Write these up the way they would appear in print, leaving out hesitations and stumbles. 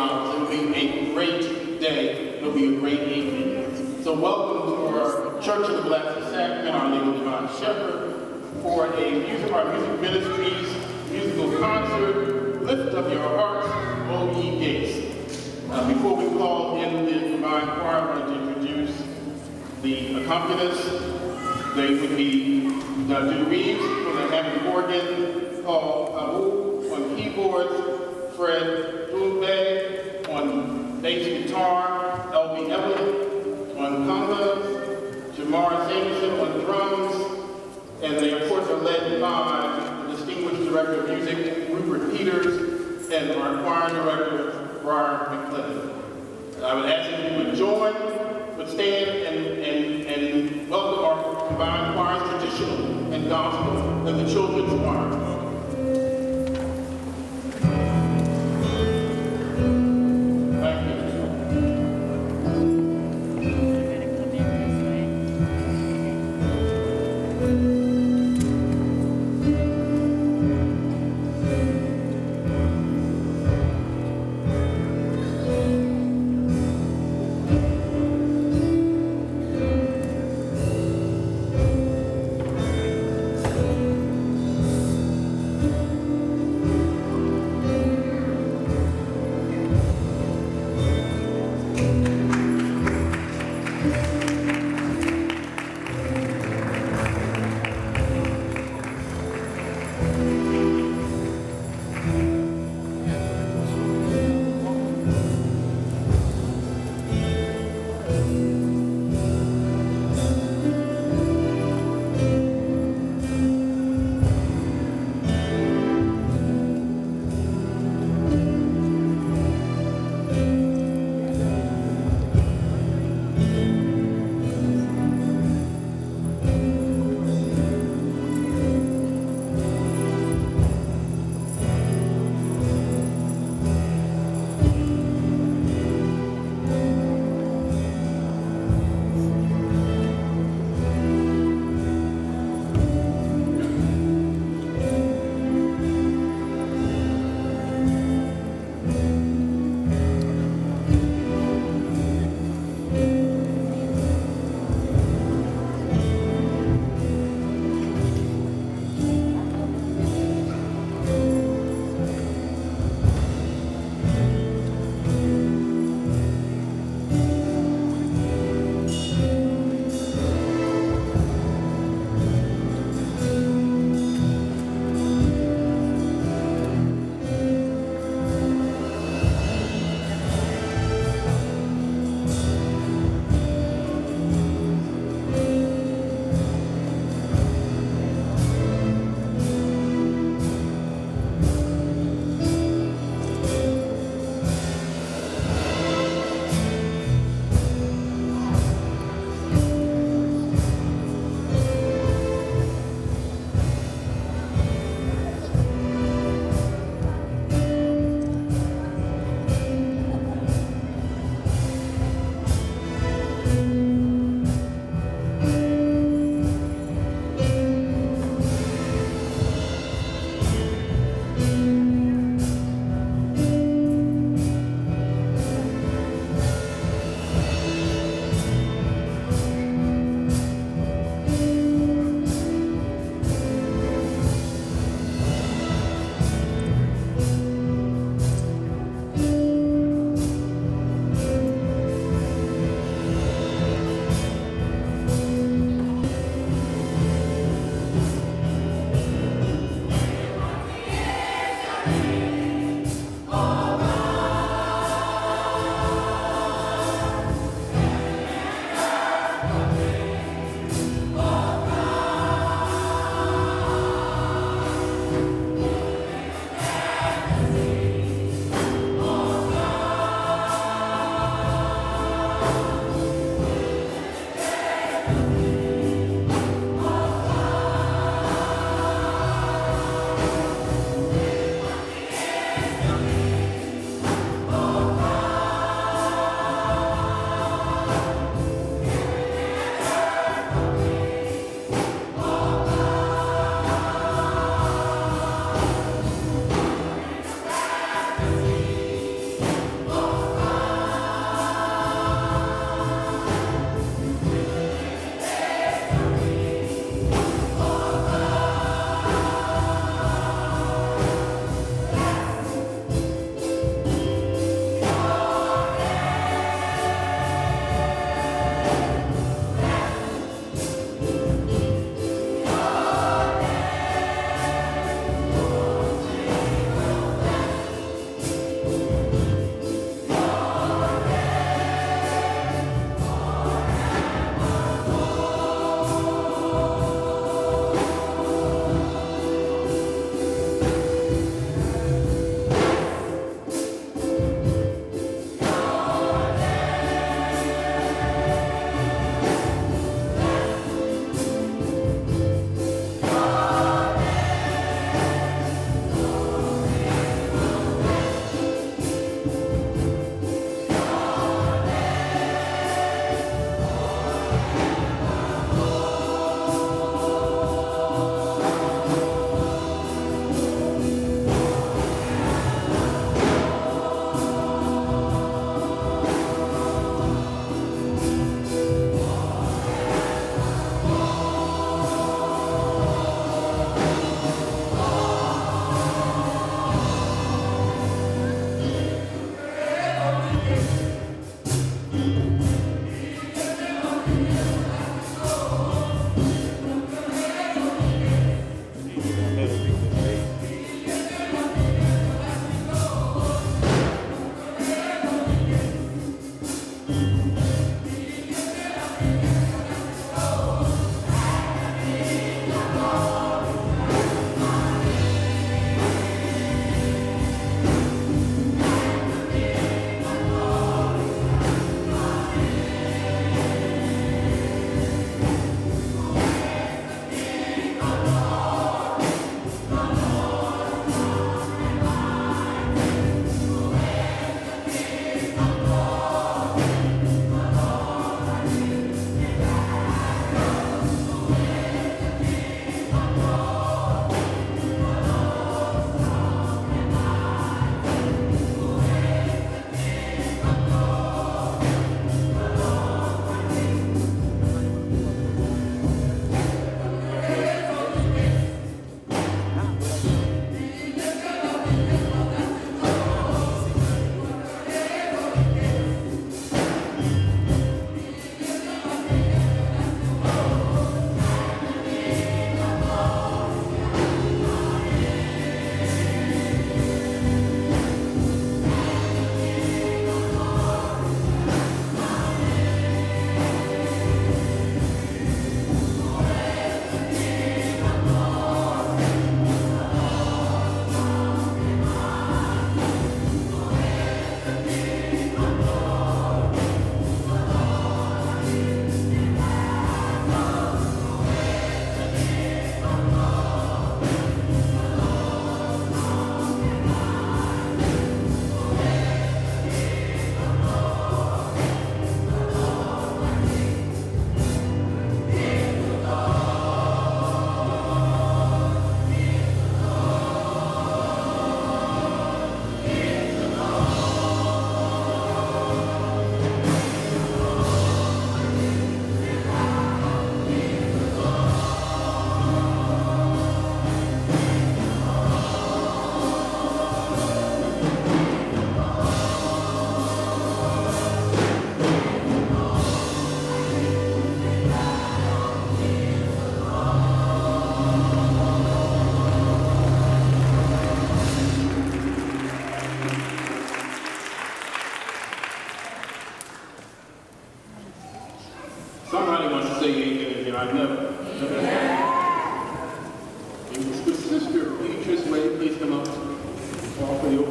It will be a great day. It will be a great evening. So welcome to our Church of the Blessed Sacrament, Our Lady of Divine Shepherd, for our music ministries musical concert, Lift Up Your Hearts, O Ye Gates. Before we call in the Divine Choir, I want to introduce the accompanists. They would be Jude Reeves on the Hammond organ, Paul Abu on keyboards, Fred Doombe on bass guitar, L.B. Evelyn on congas, Jamar Samuelson on drums, and they of course are led by the distinguished director of music, Rupert Peters, and our choir director, Brian McClellan. I would ask that you would join, would stand and welcome our combined choirs, traditional and gospel, and the children's choir.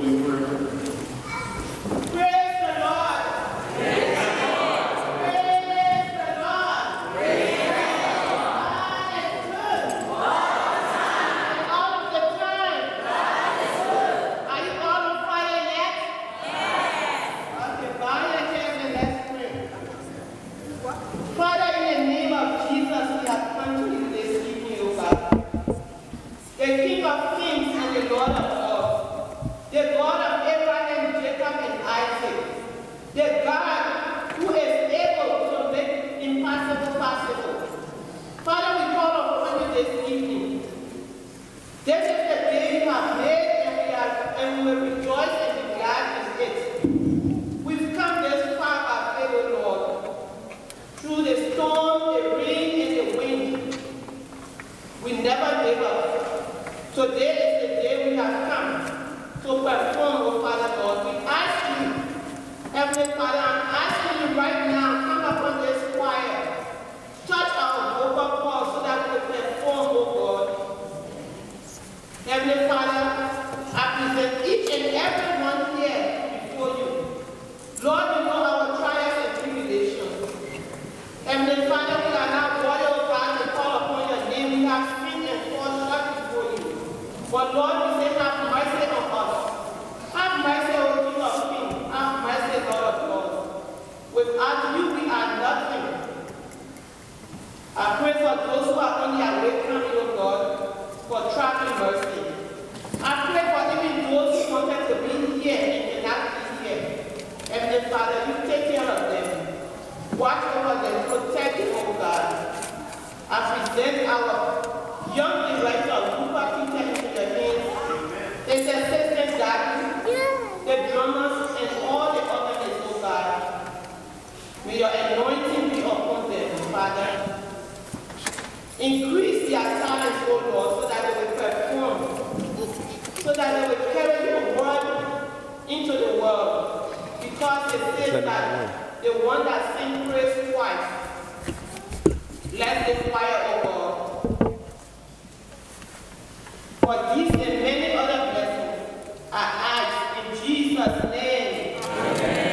opening prayer. Praise the Lord. Praise the Lord. Praise the Lord. Praise the Lord. God is good. All the time. All of the time. God is good. Are you all on fire yet? Yes. Okay, bow your heads and let's pray. Father, in the name of Jesus, we have come to you this evening, O God. The King of Kings and the Lord of Lords. The God of Abraham, Jacob, and Isaac. The God who is able to make impossible possible. Father, we call upon you this evening. This is the day you have made, and we will rejoice and be glad in it. We've come this far by faith, O Lord. Through the storm, the rain, and the wind. We never gave up. Today is the day we have come to perform, oh Father God. We ask you, Heavenly Father, I'm asking you right now, come upon this choir. Touch our vocal cords so that we perform, oh God. Heavenly Father, I present each and every one here before you. Lord, you know our trials and tribulations. Heavenly Father, we are not worthy, oh God, to call upon your name. We have sinned and fall short before you. But Lord, we say, have mercy on us. Have mercy, O King of Kings. Have mercy, Lord of Lords. Without you, we are nothing. I pray for those who are on their way coming, O God, for traveling mercy. I pray for even those who wanted to be here and cannot be here. Heavenly Father, you take care of them. Watch over them. Protect them, O God. I present our young director, Cooper Peter, into your hands. His assistant, Daddy, the drummers, and all the organists, oh God. May your anointing be upon them, Father. Increase their talents, oh Lord, so that they will perform, so that they will carry your word into the world. Because it says that the one that sings praise twice, let the fire, oh God. For these and many other blessings are asked in Jesus' name. Amen.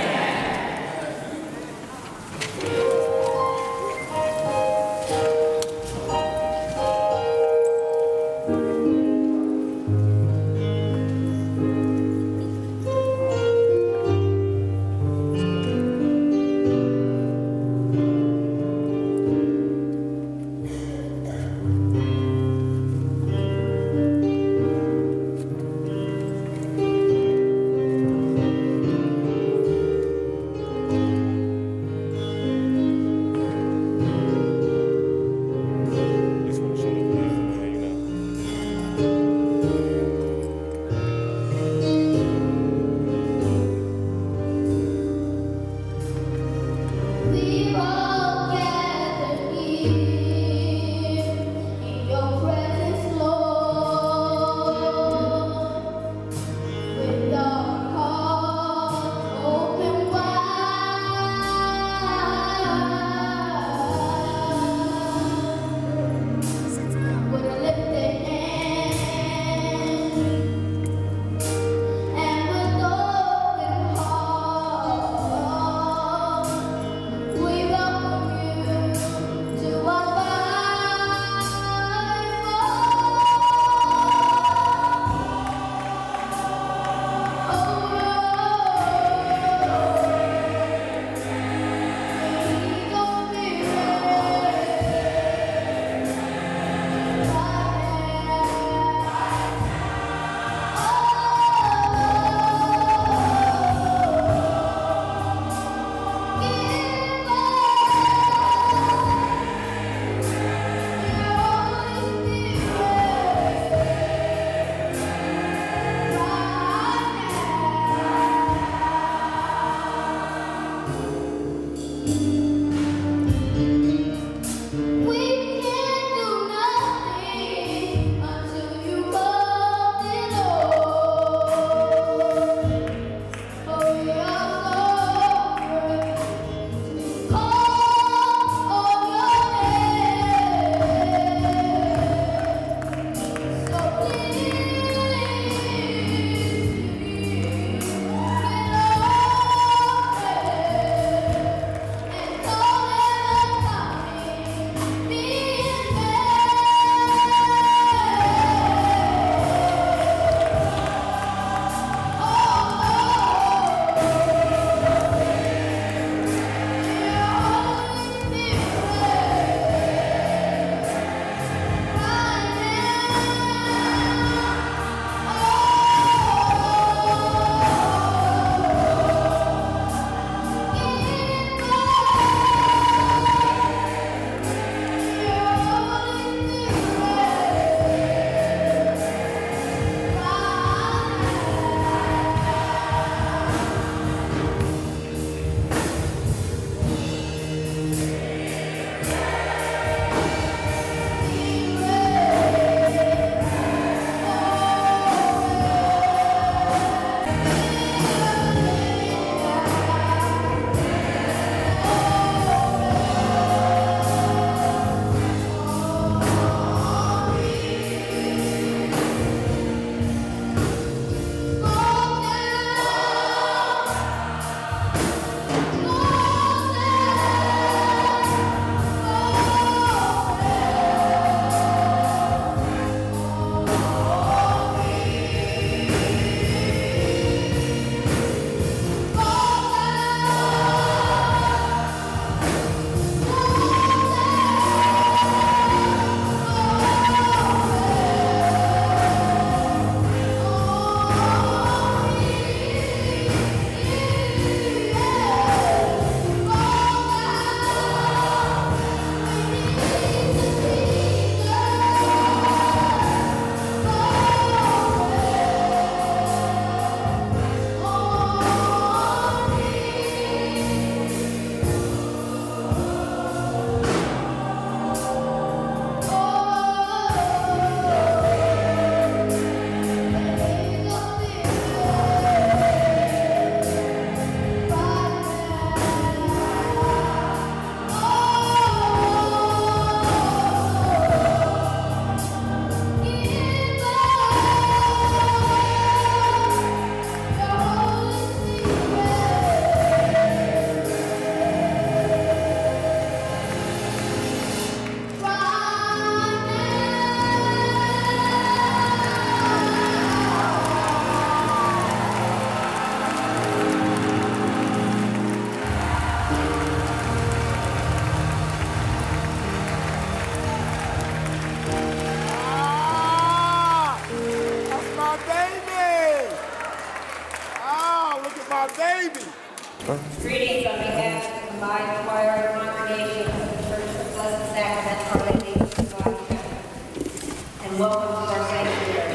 Greetings on behalf of the combined choir and congregation of the Church of the Blessed Sacrament, Our Lady of Divine Shepherd, and welcome to our sanctuary.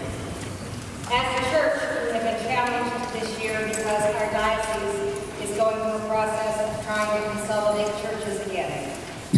As a church, we have been challenged this year because our diocese is going through a process of trying to consolidate churches again,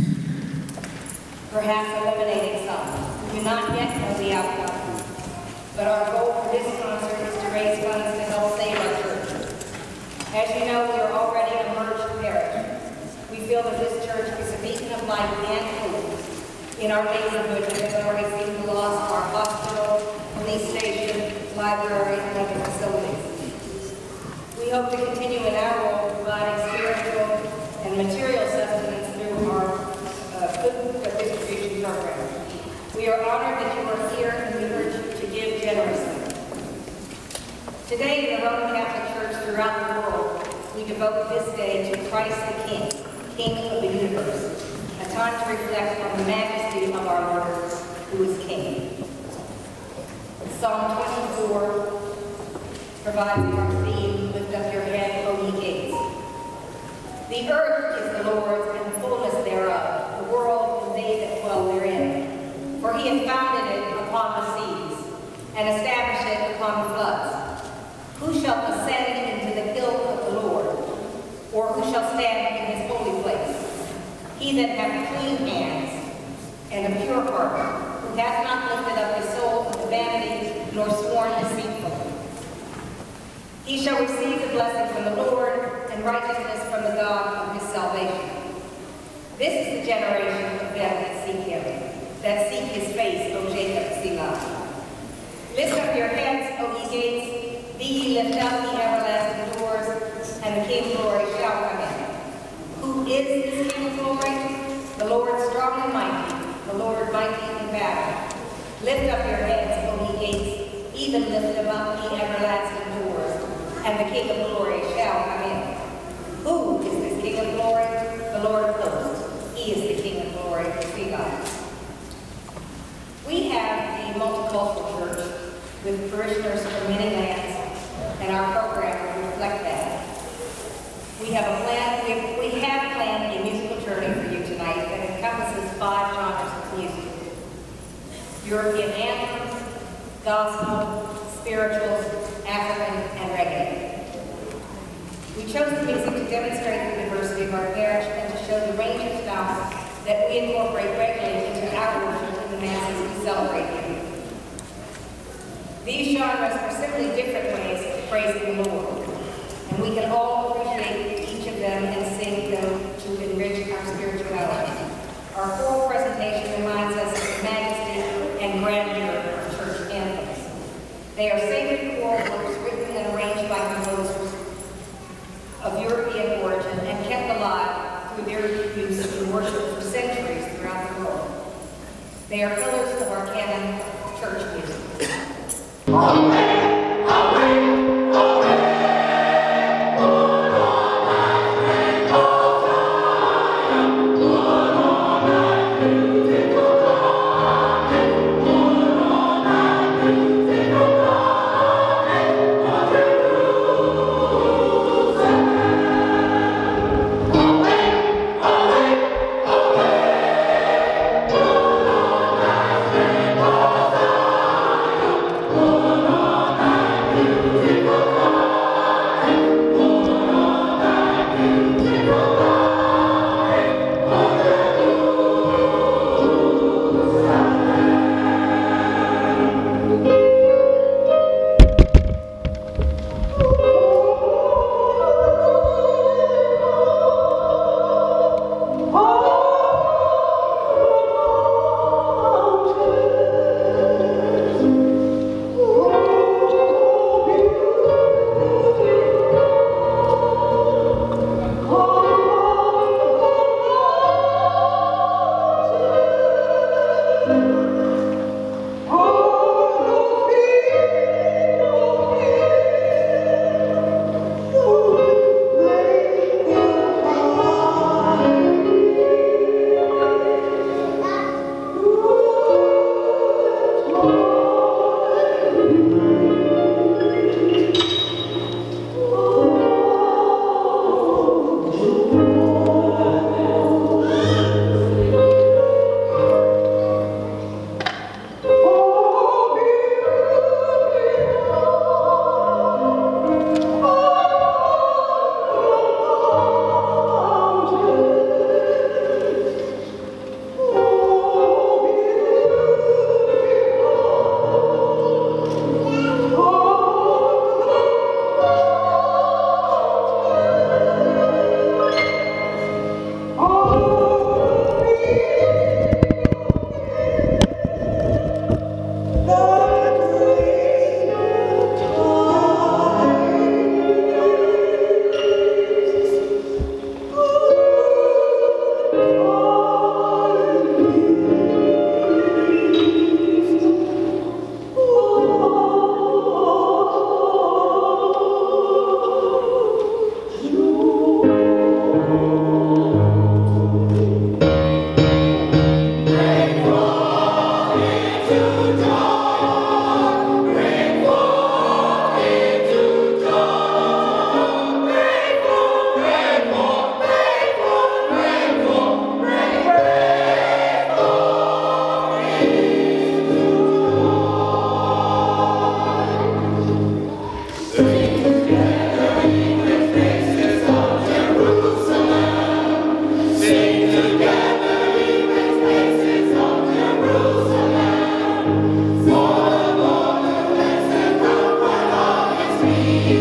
perhaps eliminating some. We do not yet know the outcome, but our goal for this concert is to raise funds to help save our church. As you know, we are already a merged parish. We feel that this church is a beacon of light and hope in our neighborhood that has already seen the loss of our hospital, police station, library, and other facilities. We hope to continue in our role providing spiritual and material sustenance through our food distribution program. We are honored that you are here and we urge you to give generously. Today, in the Roman Catholic Church throughout the world, we devote this day to Christ the King, King of the universe, a time to reflect on the majesty of our Lord, who is King. Psalm 24 provides our theme, lift up your head, O ye gates. The earth is the Lord's and the fullness thereof, the world and they that dwell therein. For he hath founded it upon the seas, and established it upon the floods. Who shall ascend into the hill of the Lord, or who shall stand in his holy place? He that hath clean hands and a pure heart, who hath not lifted up his soul unto vanity, nor sworn deceitfully. He shall receive the blessing from the Lord, and righteousness from the God of his salvation. This is the generation of them that seek him, that seek his face, O Jacob, Selah. Lift up your heads, O ye gates, be ye lift up the everlasting doors, and the King of glory shall come in. Who is this King of glory? The Lord strong and mighty, the Lord mighty in battle. Lift up your heads, O ye gates, even lift them up the everlasting doors, and the King of glory shall come in. Who is this King of glory? The Lord of hosts. He is the King of glory, Selah. We have a multicultural church with parishioners from many lands, and our program will reflect that. We have planned a musical journey for you tonight that encompasses 5 genres of music: European anthems, gospel, spirituals, African, and reggae. We chose the music to demonstrate the diversity of our parish and to show the range of styles that we incorporate regularly into our worship in the masses we celebrate here. These genres are simply different ways of praising the Lord, and we can all appreciate each of them and sing them to enrich our spirituality. Our choral presentation reminds us of the majesty and grandeur of church anthems. They are sacred choral works written and arranged by composers of European origin and kept alive through their use in worship for centuries throughout the world. They are pillars of our canon of church music. Away, away, away,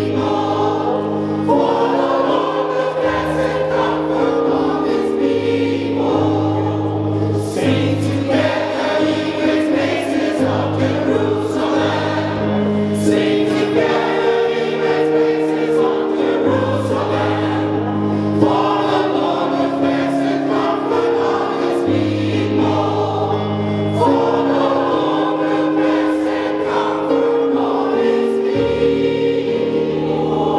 Thank you.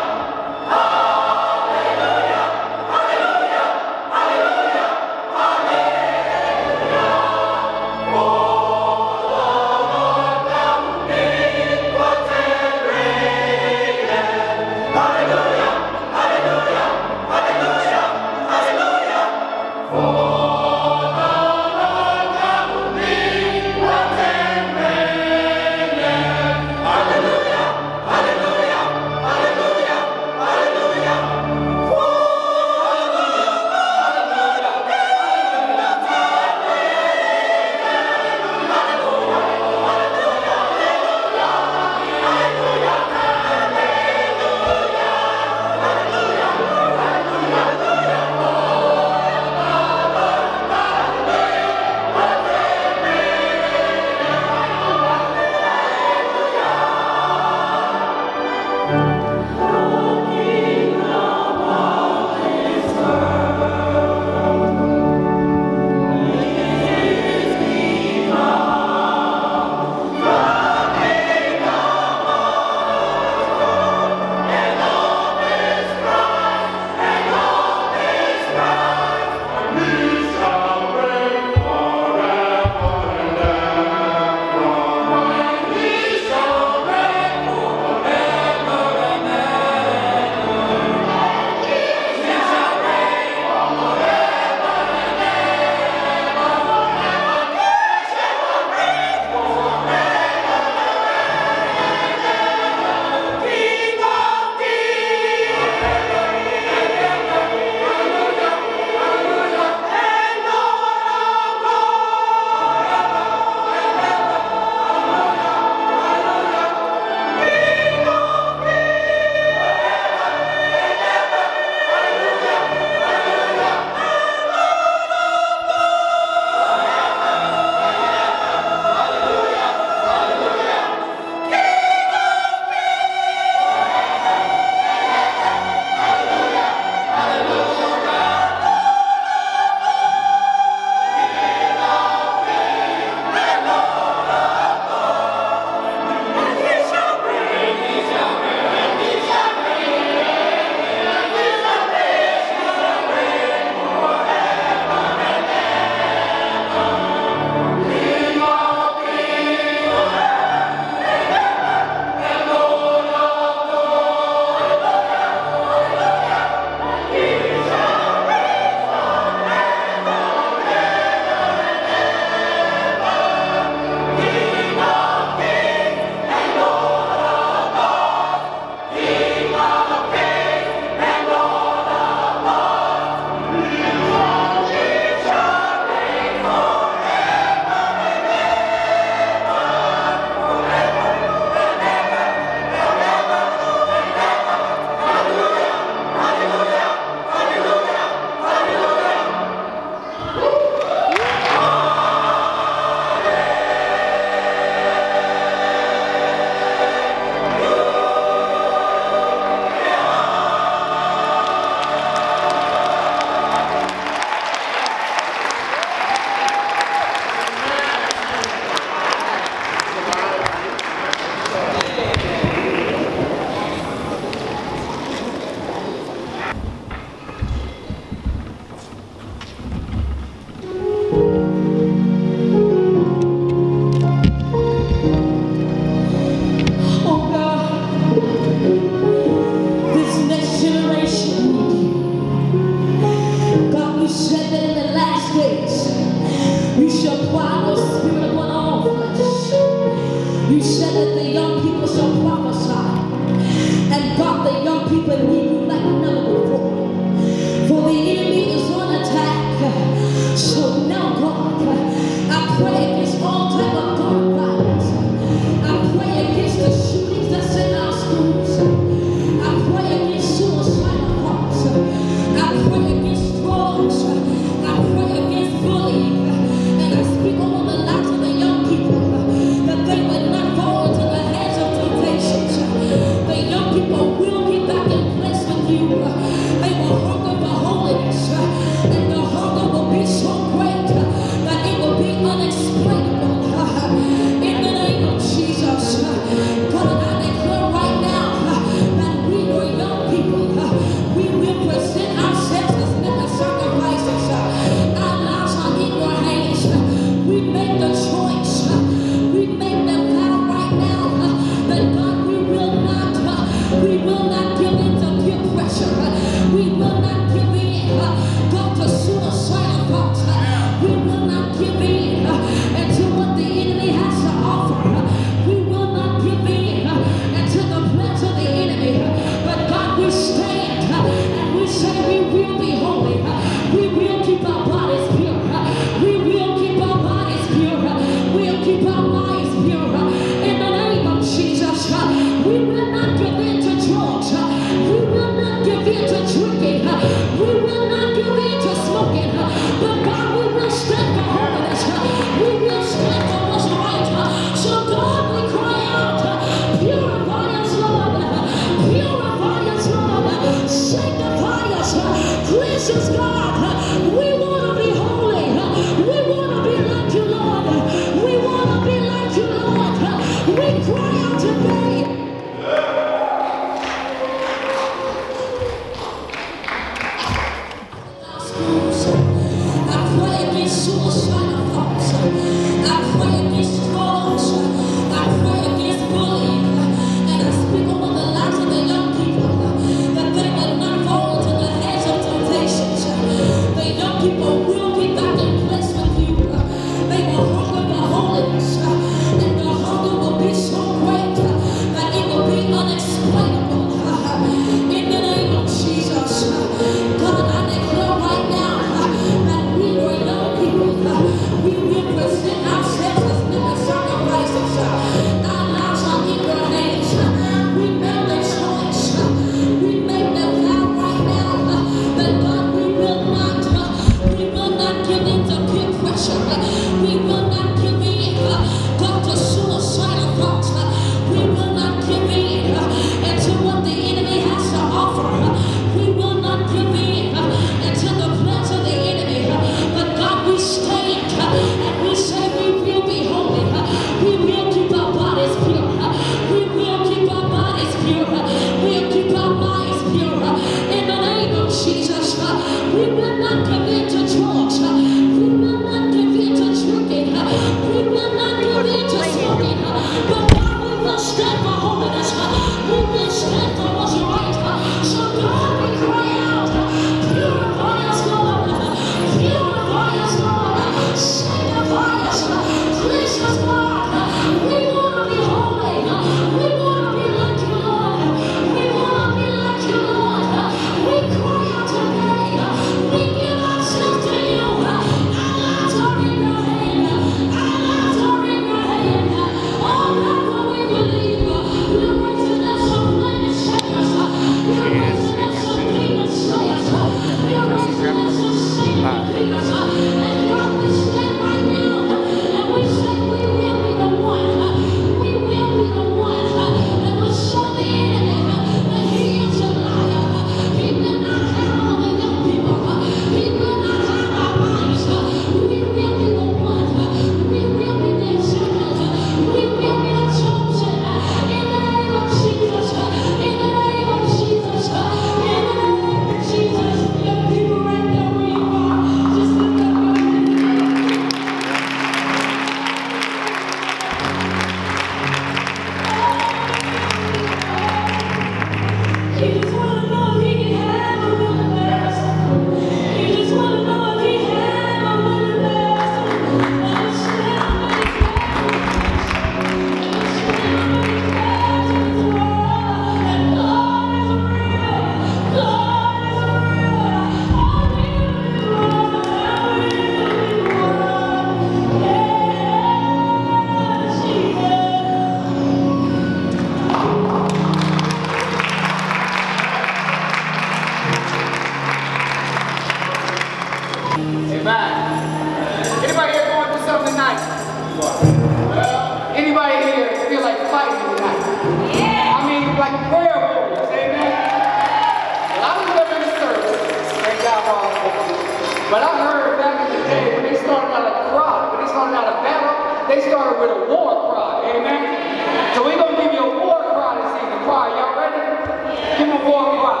Amen. Anybody here going through something tonight? Anybody here feel like fighting tonight? I mean, like prayer warriors, amen? Well, I was never in the service, thank God for all of them. But I heard back in the day when they started out a cry, when they started out a battle, they started with a war cry, amen? So we're going to give you a war cry this evening. Choir, y'all ready? Give them a war cry.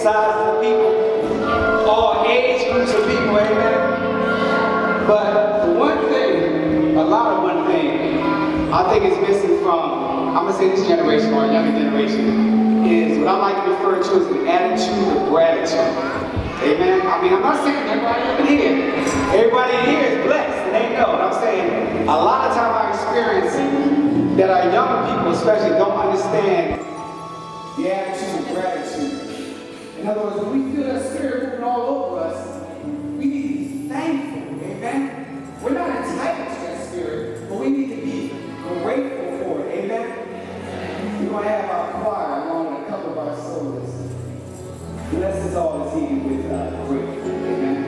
sizes of people, all age groups of people, amen. But the one thing, one thing, I think is missing from, I'm gonna say this generation or younger generation, is what I like to refer to as an attitude of gratitude. Amen. I mean, I'm not saying everybody up in here. Everybody in here is blessed, and they know. But I'm saying a lot of time I experience that our younger people especially don't understand the attitude of gratitude. In other words, when we feel that spirit moving all over us, we need to be thankful. Amen. We're not entitled to that spirit, but we need to be grateful for it. Amen. We're going to have our choir along with a couple of our soloists. Bless us all this evening with grateful. Amen.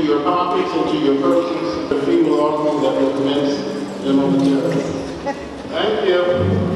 your pockets and to your purses the female offering that will commence in momentarily. Thank you.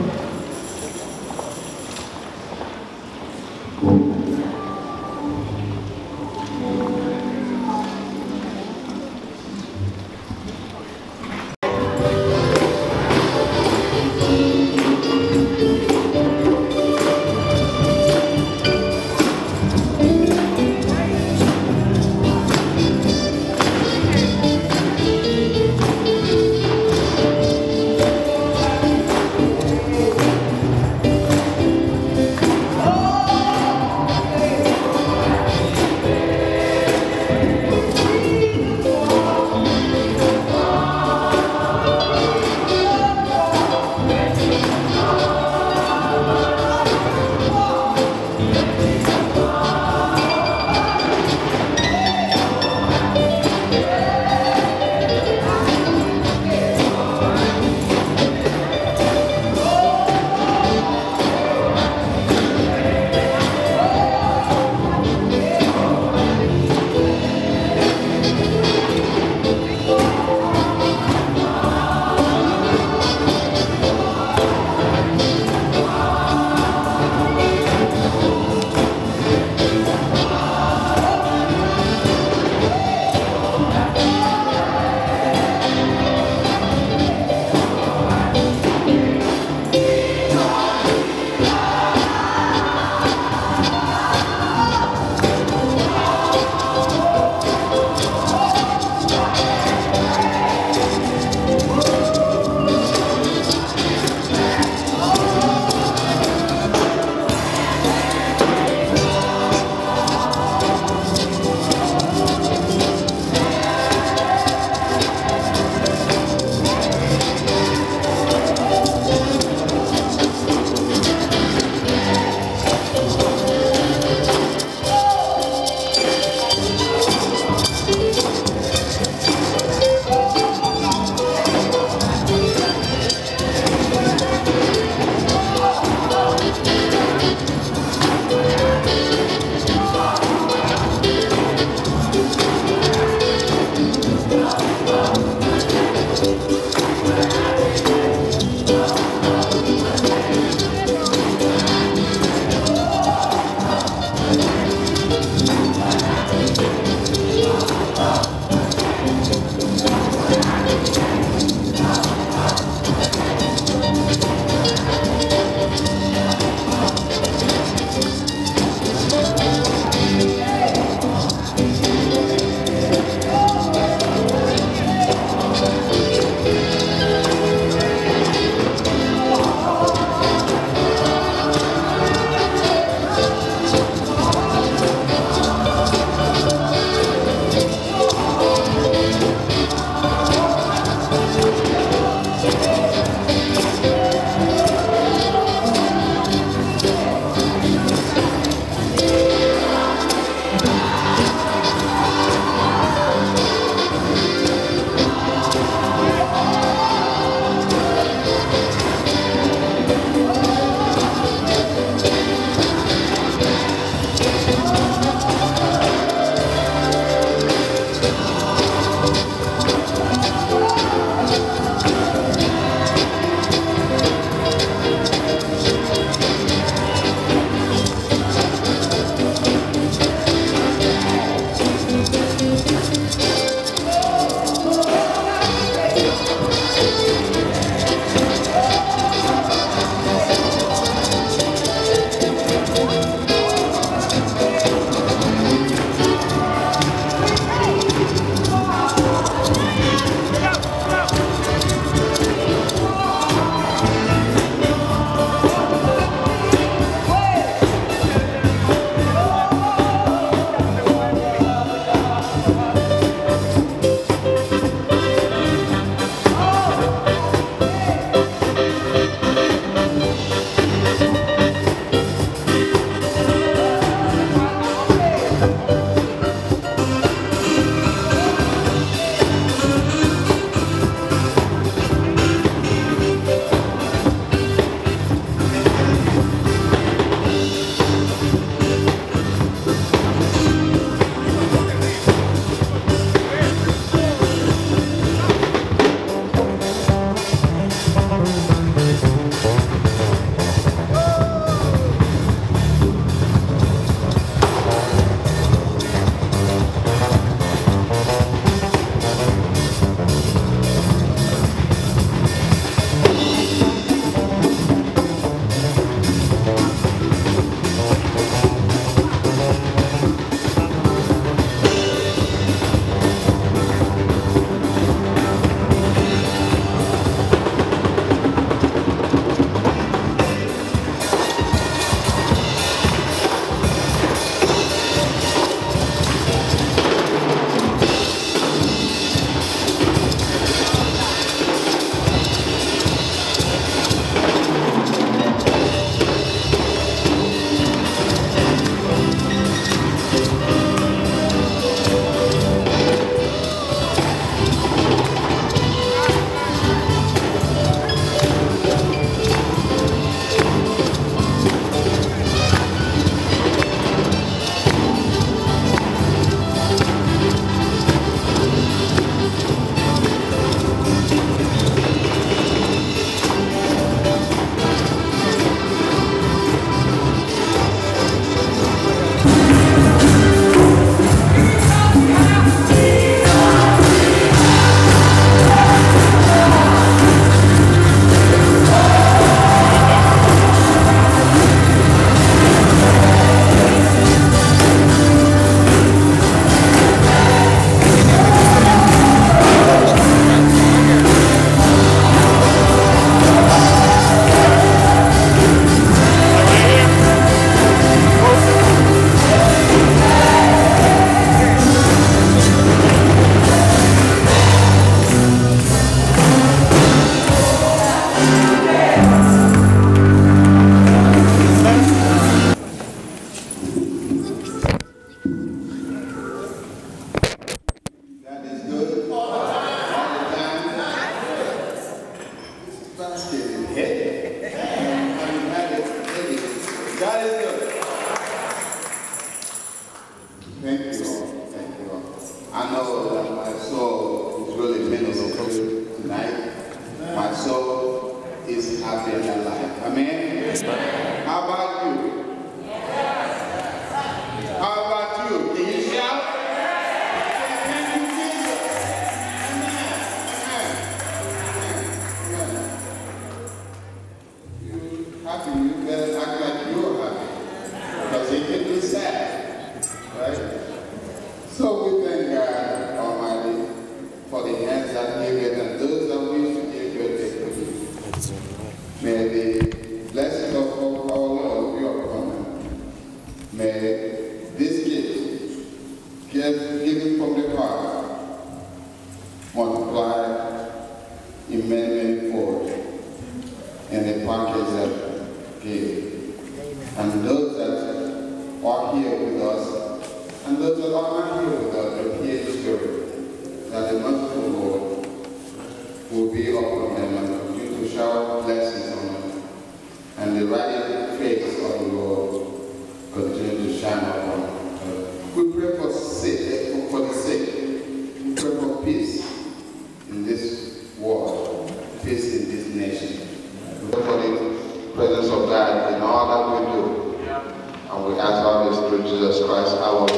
will be upon them and continue to shower blessings on them. And the radiant face of the Lord continue to shine upon them. We pray for the sick. We pray for peace in this world, peace in this nation. We pray for the presence of God in all that we do. And we ask our Lord through Jesus Christ, our Lord.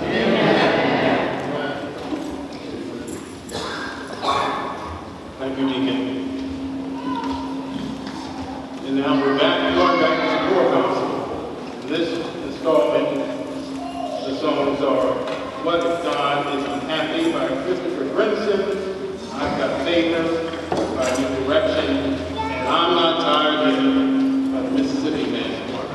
Thank you, Deacon. And now we're going back to the courthouse. This installment, the songs are What If God Is Unhappy by Christopher Brinson, I've Got Favor by New Direction, and I'm Not Tired Yet by the Mississippi Man.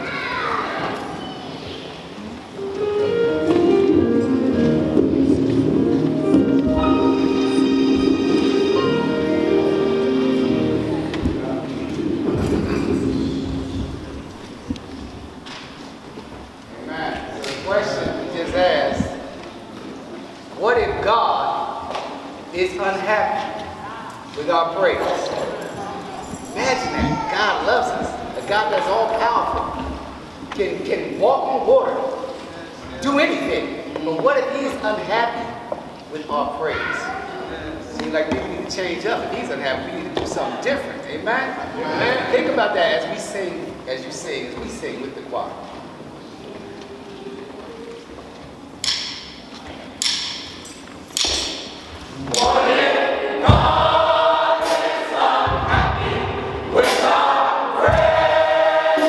What if God is unhappy with our praise? Imagine that. God loves us. A God that's all powerful. Can walk on water. Do anything. But what if he's unhappy with our praise? Seems like we need to change up. If he's unhappy, we need to do something different. Amen? Amen. Think about that as we sing, as we sing with the choir. What if God is unhappy with our praise?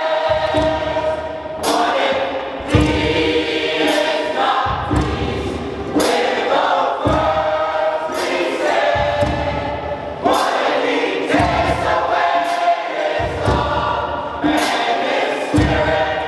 What if he is not pleased with the words we say? What if he takes away his love and his spirit?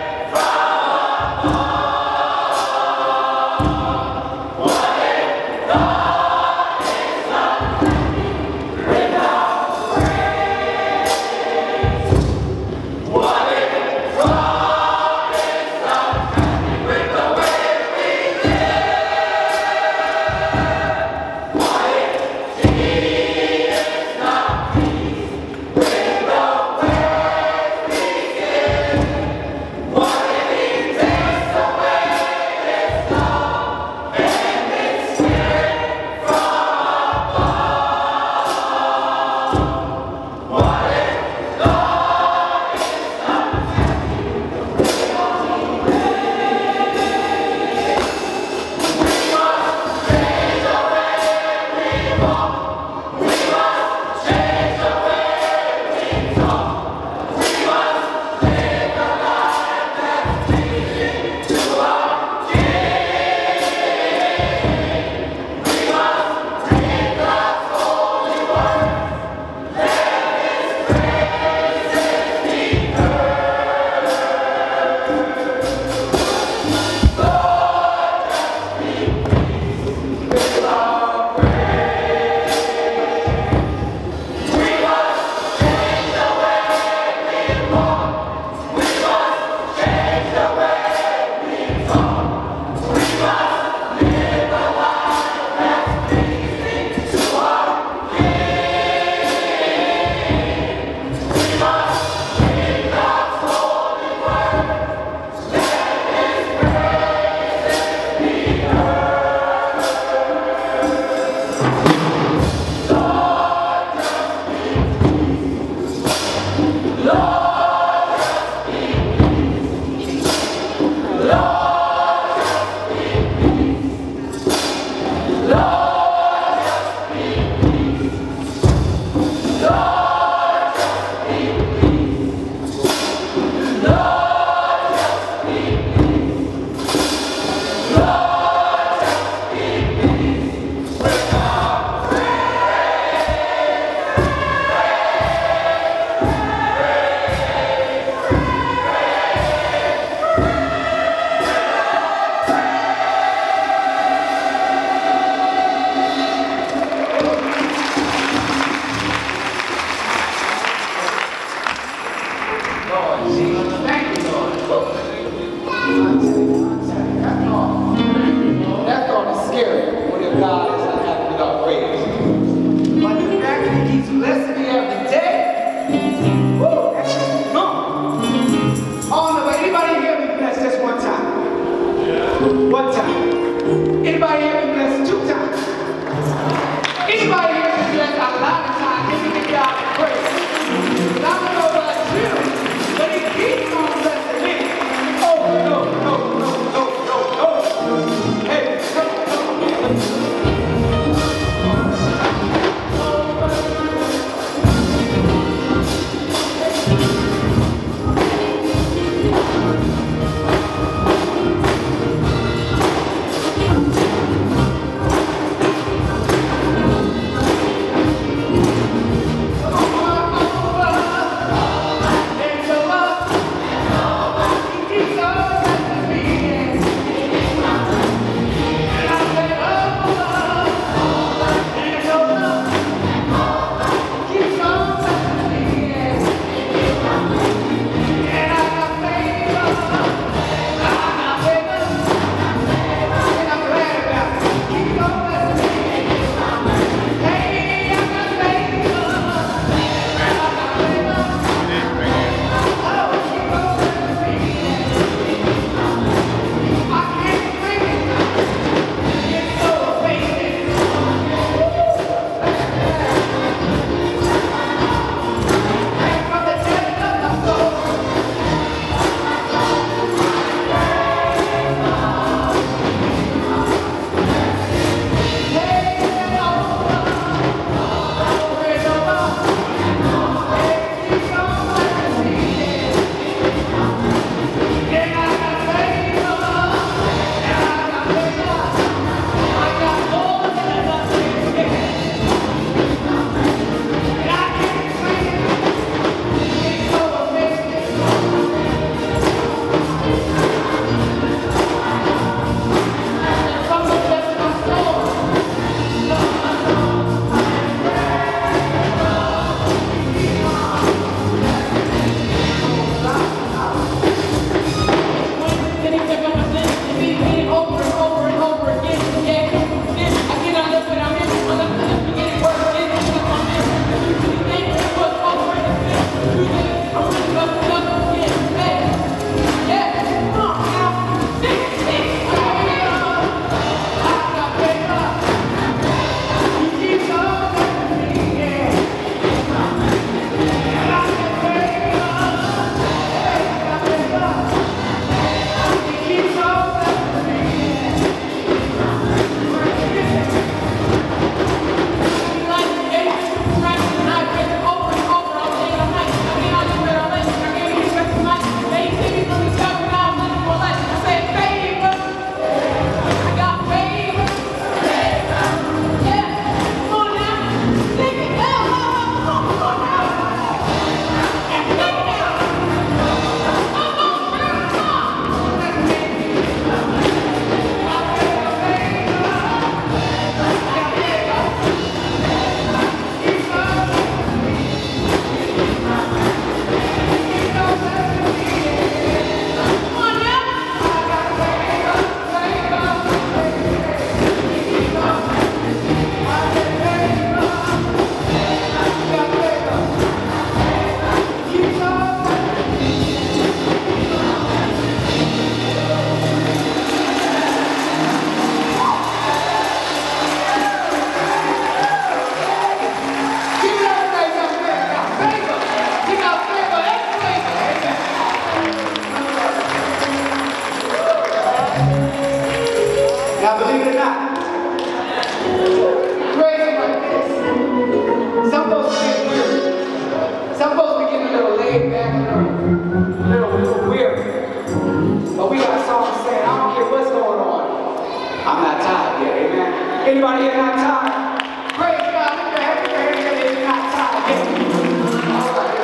tired. Praise God. Lift your hands if you're not tired. All right.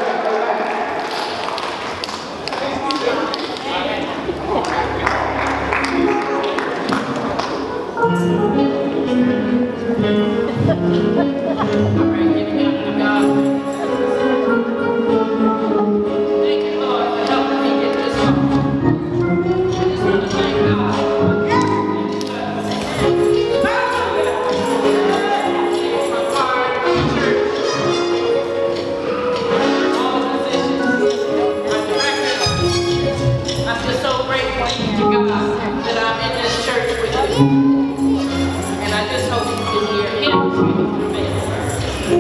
And I just hope you can hear him speaking through me.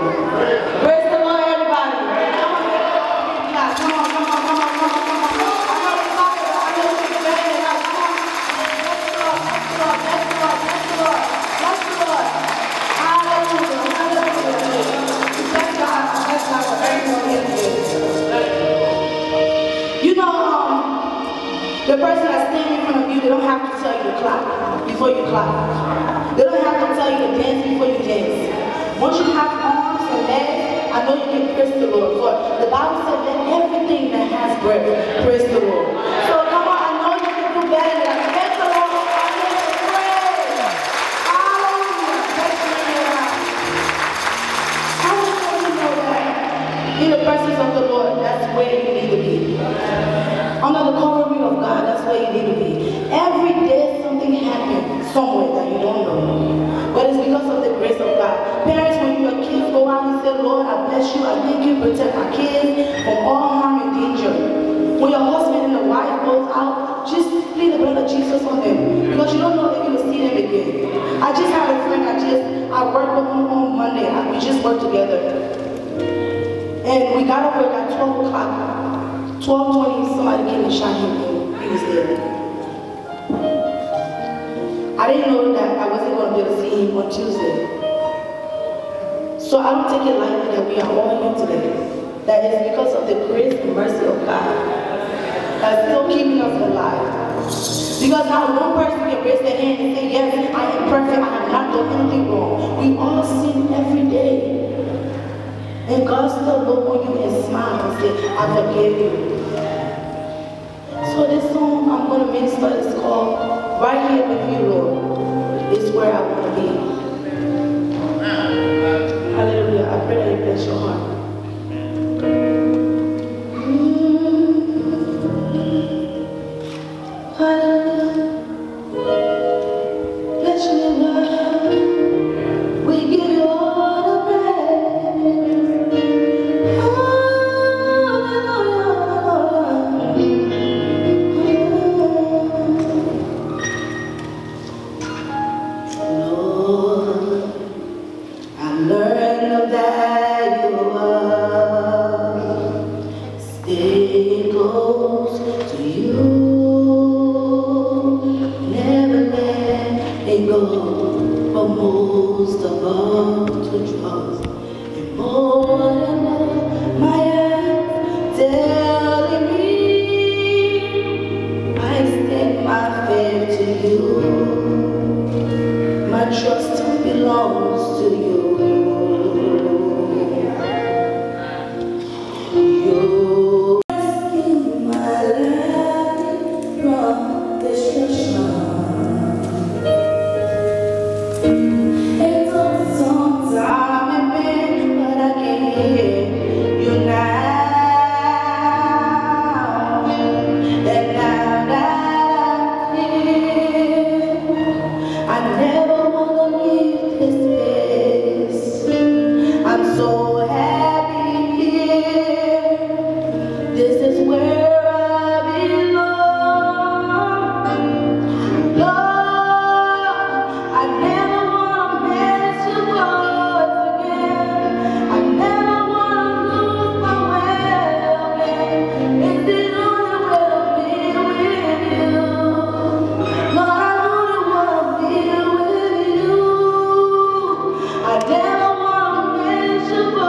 Praise the Lord, everybody. Come on, come on, come on, come on, come on, come on, come on. I know it's popular. I know it's better than us. Come on. Bless the Lord, bless the Lord, bless the Lord, bless the Lord, bless the Lord. Hallelujah, hallelujah. Bless God, bless God for everyone here today. You know, the person that's standing in front of you, they don't have to tell you to clap before you clap. They don't have to tell you to dance before you dance. Once you have arms and legs, I know you can praise the Lord. For the Bible said that everything that has breath, praise the Lord. So come on, I know you can do better than that. Praise the Lord. I need to praise. Hallelujah. Praise the Lord. I want you to know that in the presence of the Lord, that's where you need to be. Under the covering of God, that's where you need to be. Every day something happens somewhere that you don't know. But it's because of the grace of God. Parents, when your kids go out and say, Lord, I bless you, I thank you, protect my kids from all harm and danger. When your husband and the wife goes out, just plead the blood of Jesus on them. Because you don't know if you will see them again. I just had a friend I worked with him on Monday. We just worked together. And we got over at 12 o'clock. 12:20, somebody came and shot him and he was dead. I didn't know that I wasn't going to be able to see him on Tuesday. So I don't take it lightly that we are all here today. That is because of the grace and mercy of God that's still keeping us alive. Because not one person can raise their hand and say, yes, I am perfect, I have not done anything wrong. We all sin every day. And God still look on you and smile and say, I forgive you. So this song I'm going to minister is called Right Here With You, Lord. Is where I want to be. Hallelujah. I pray that you bless your heart. Hallelujah. Bless you, Lord. We give you all the praise. Lord, I learned that you are stay close to you. Never let it go, but most of all to trust. And more and more, my eyes telling me I extend my faith to you. My trust belongs to you. You rescue my life from destruction. It took some time and pain, but I can hear you now. And now that I'm here, I never want to leave this place. I'm so happy here. This is where I belong. Lord, I never want to miss your voice again. I never want to lose my way again. It's the only way to be with you. Lord, I only want to be with you. I never want to miss your voice.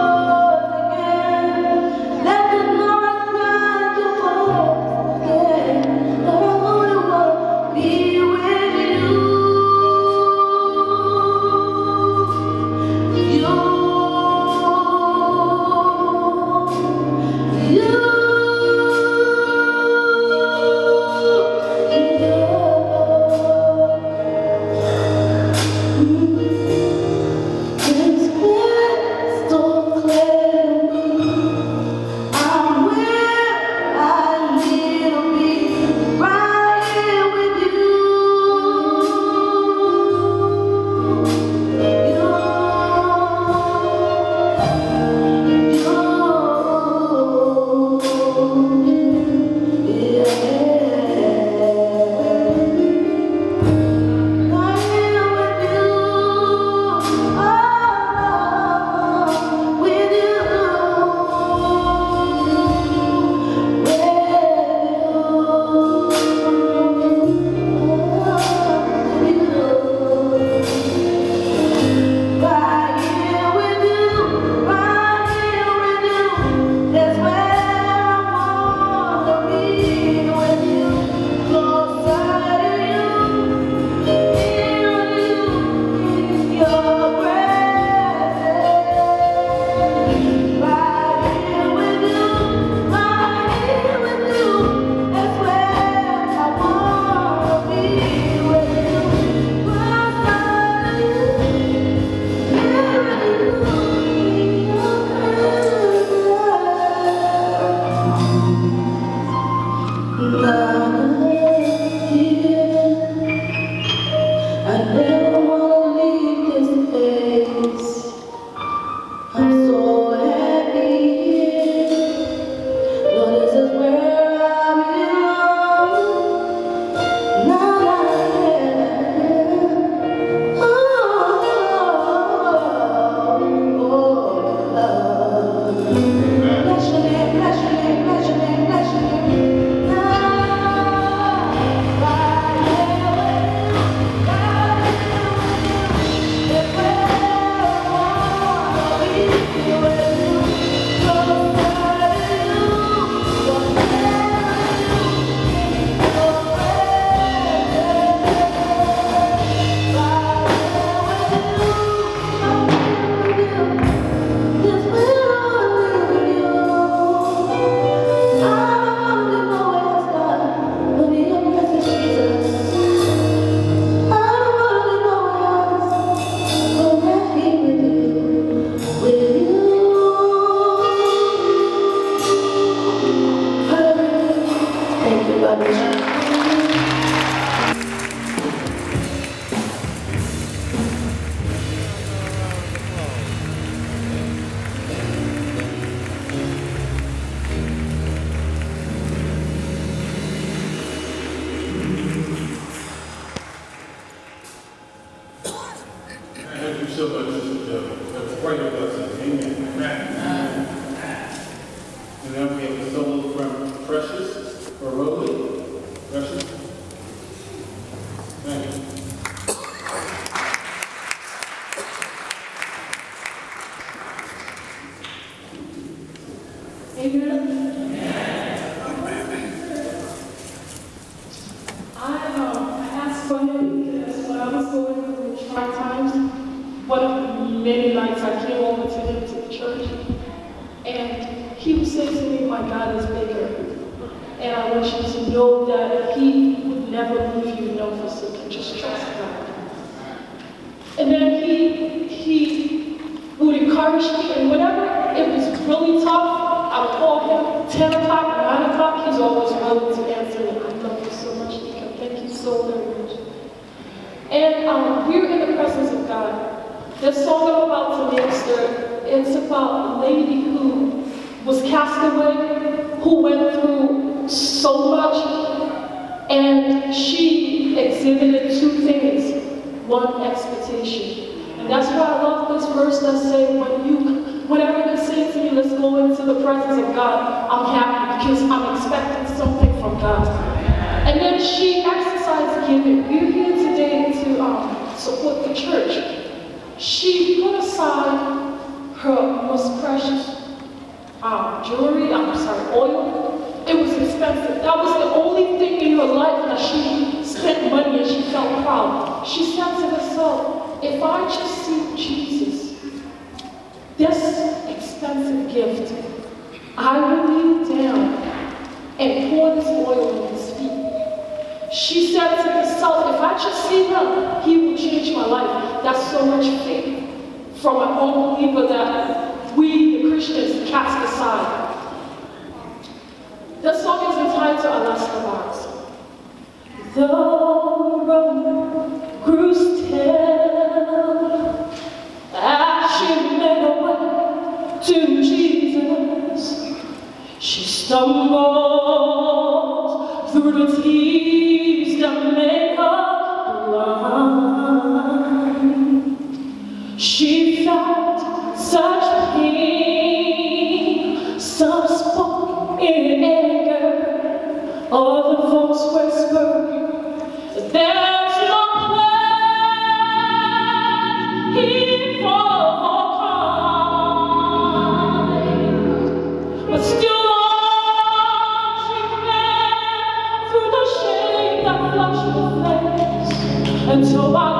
Until I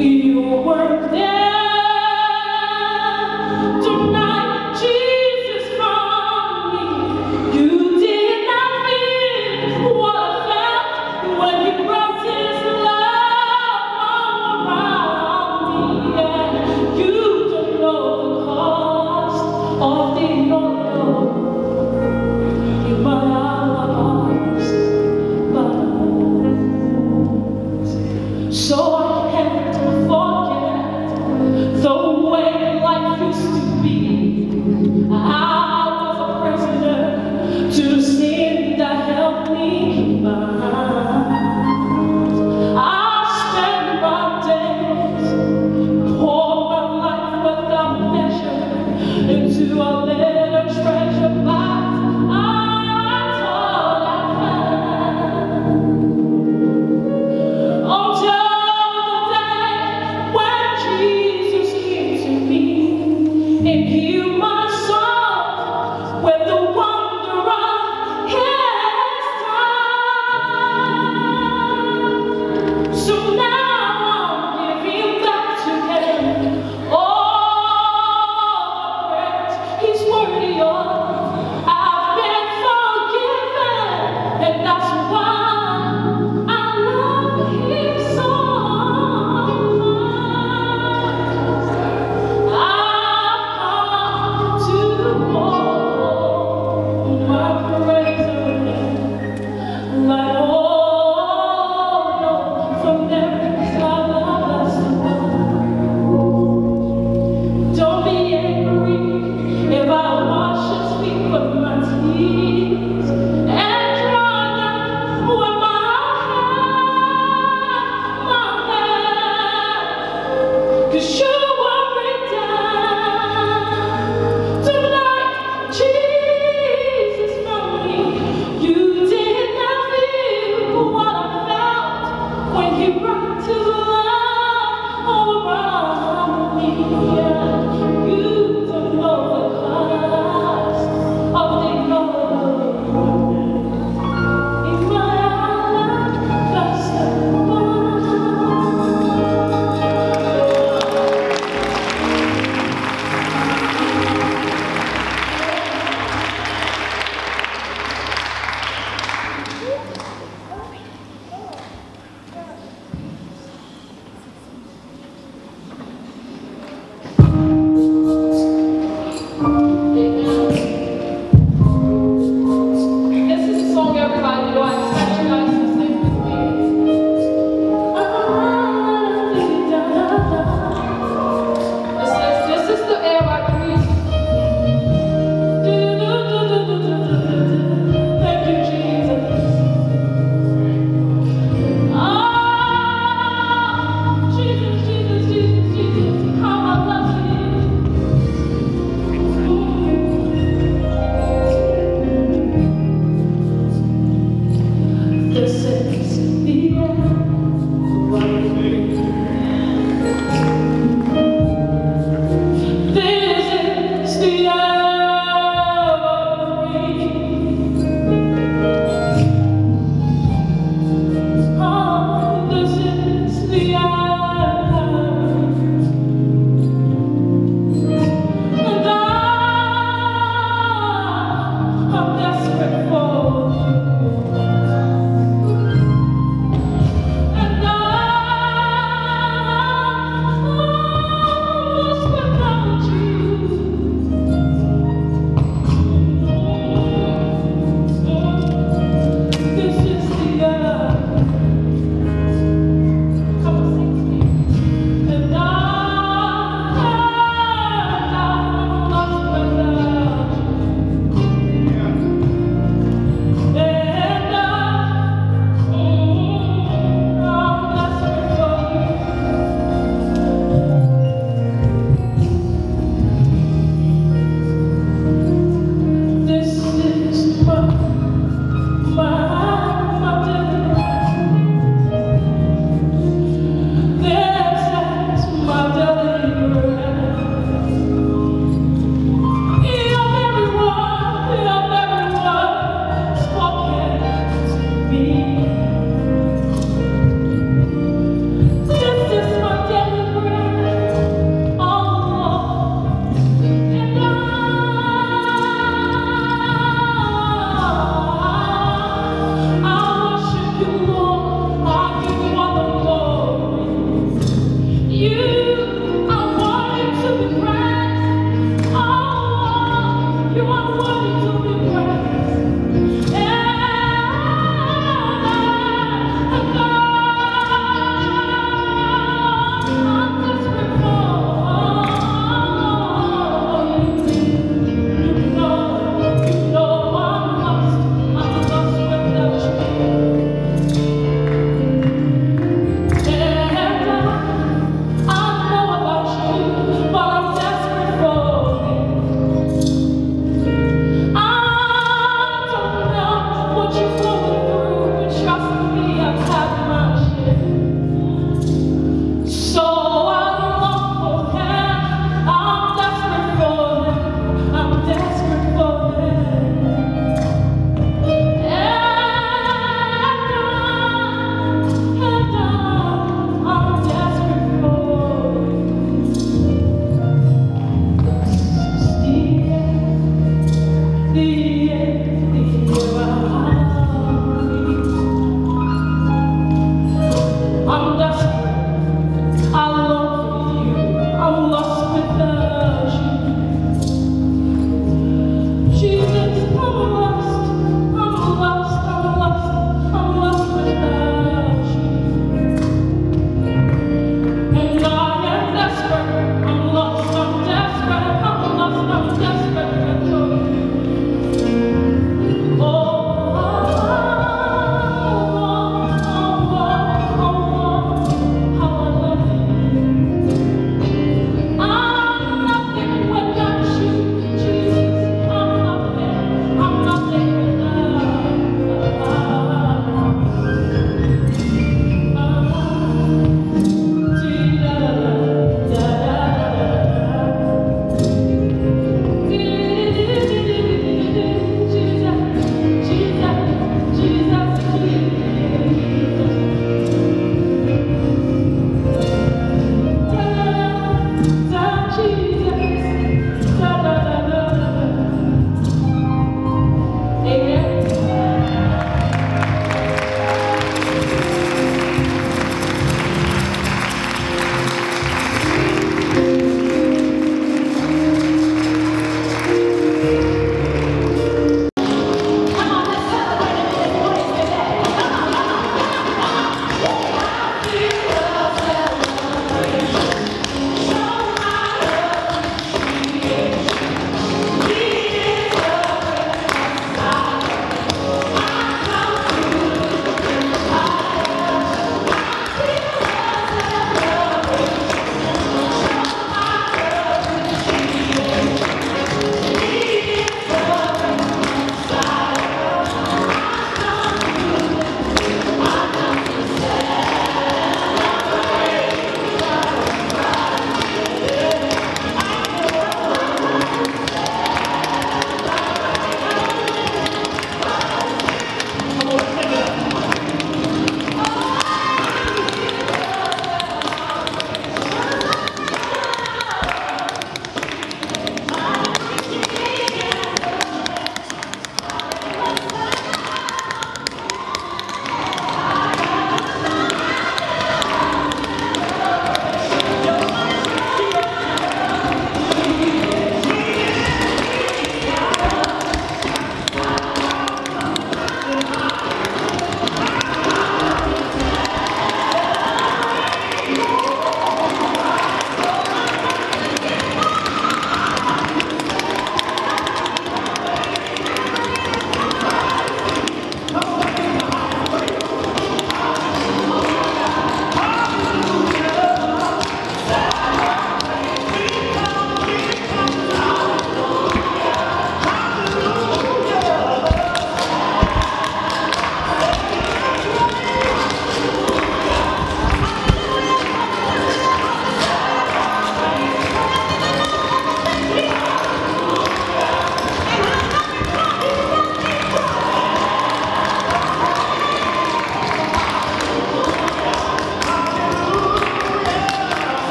You were there. Tonight, Jesus found me. You did not feel what I felt when He wrapped His love around me. And you don't know the cost of the oil in my alabaster box. So I can't forget the way life used to be. I was a prisoner to the sin that held me behind. I spent my days, poured my life without measure into a little treasure box I thought I found. Oh, just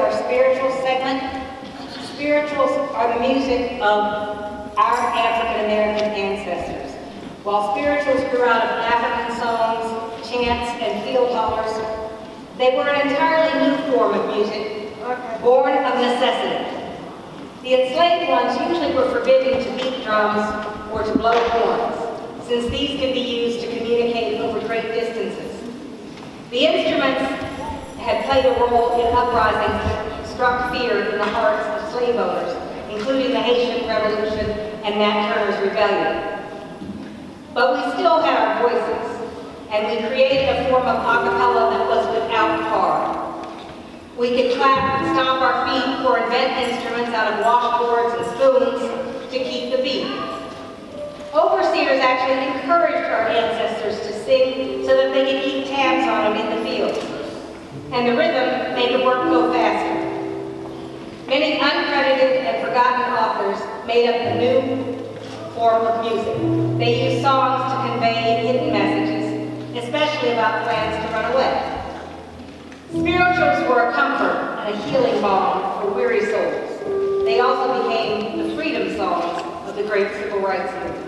our spiritual segment. Spirituals are the music of our African American ancestors. While spirituals grew out of African songs, chants, and field hollers, they were an entirely new form of music, born of necessity. The enslaved ones usually were forbidden to beat drums or to blow horns, since these could be used to communicate over great distances. The instruments had played a role in uprisings that struck fear in the hearts of slave owners, including the Haitian Revolution and Nat Turner's Rebellion. But we still had our voices, and we created a form of a cappella that was without harm. We could clap and stomp our feet or invent instruments out of washboards and spoons to keep the beat. Overseers actually encouraged our ancestors to sing so that they could keep tabs on them in the fields. And the rhythm made the work go faster. Many uncredited and forgotten authors made up a new form of music. They used songs to convey hidden messages, especially about plans to run away. Spirituals were a comfort and a healing balm for weary souls. They also became the freedom songs of the great civil rights movement.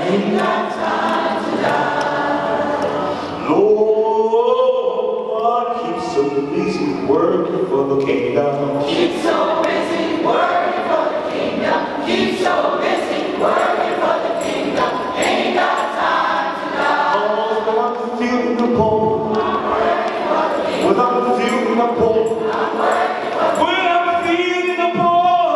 Ain't got time to die. Lord, keep so busy working for the kingdom. Keep so busy working for the kingdom. Keep so busy working for the kingdom. Ain't got time to die. Oh, without the feeling the poor. I'm working for the kingdom. Without the feeling the poor. I'm working for the kingdom. Without the feeling the poor.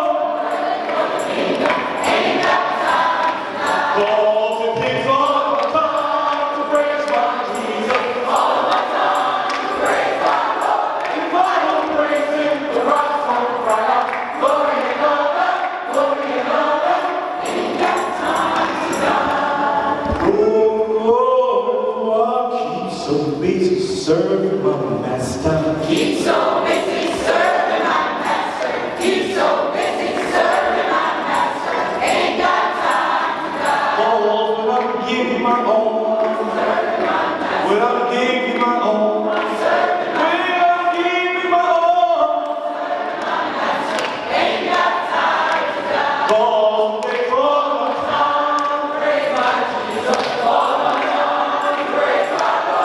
Serving my master. Keep so busy serving my master. Keep so busy serving my master. Ain't got time to die. Oh, when I give you my all. Serving my master. When I give you my all. Serving my master. When I give you my all. Serving my master. Ain't got time to die. Oh, they call my time. Praise my Jesus. All my time. Praise my Lord.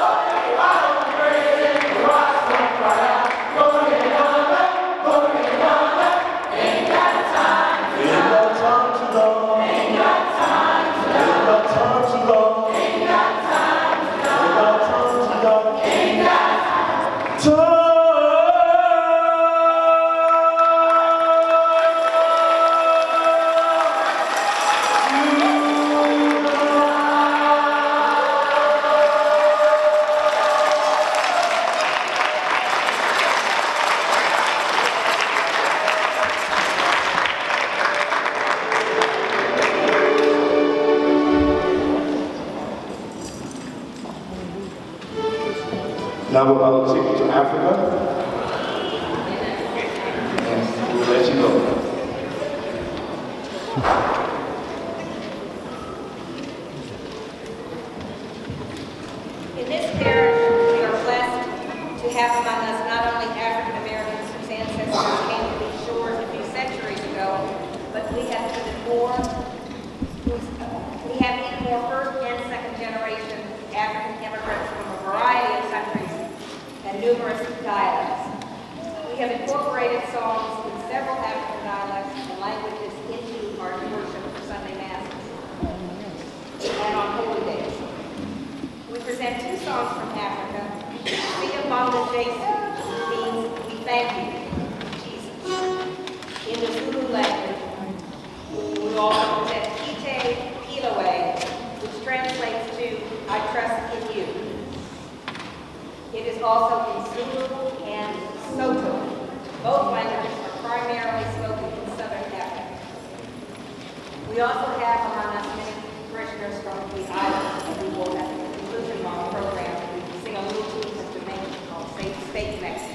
Now we're about to take you to Africa, and we'll let you go. In this parish, we are blessed to have among us not only African Americans whose ancestors came to these shores a few centuries ago, but we have even more first and second generation African immigrants from a variety of countries and numerous dialects. We have incorporated songs in several African dialects and languages into our worship for Sunday Masses and on holy days. We present two songs from Africa. Sia Bonga Jesu means we thank you, Jesus. In the Zulu language, we also present Ite Pilawe, which translates to I trust in you. It is also in Zulu and Soto. Both languages are primarily spoken in Southern Africa. We also have among us many parishioners from the islands, and we will, at the conclusion of our program, sing a little tune from Jamaica called Stay Connected.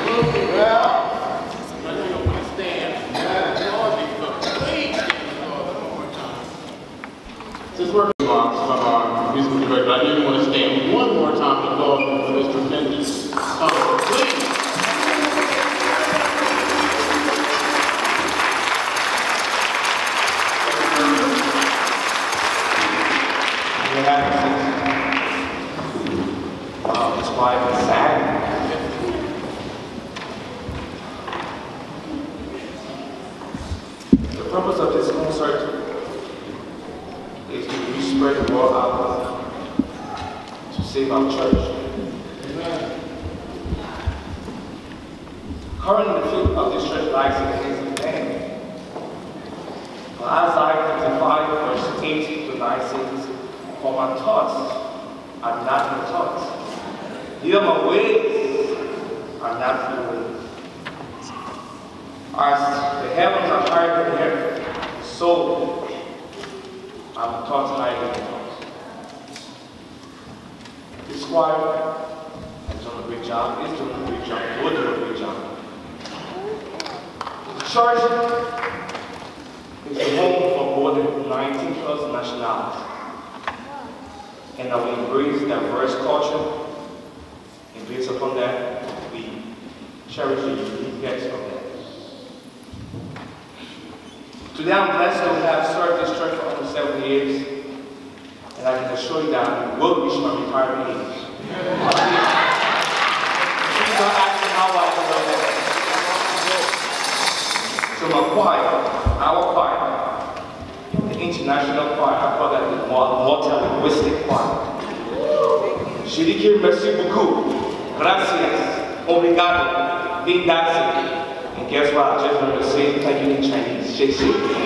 Since we're from our musical director, I didn't want to stand one more time to applaud for this tremendous concert. Please. It's quite sad. The purpose of this concert is to spread the word out to save our church. Currently, the field of this church lies in the hands of man. For Isaiah 55, verse 8 to 9 says, "For my thoughts are not your thoughts, neither my ways are not your ways. As the heavens are higher than the earth, so are my thoughts higher than your thoughts." This choir has done a great job, is doing a great job, will do a great job. The church is the home for more than 19 plus nationalities. And we embrace diverse culture, and based upon that, we cherish the uniqueness of that. Today I'm blessed to have served this church for almost 7 years, and I can assure you that I will reach my retirement age. Please don't ask me how I know that. So my choir, our choir, the international choir, I call that the multi-linguistic choir. Je dis que merci beaucoup, gracias, obrigado, bindase. And guess what? I just learned to say thank you in Chinese. Xie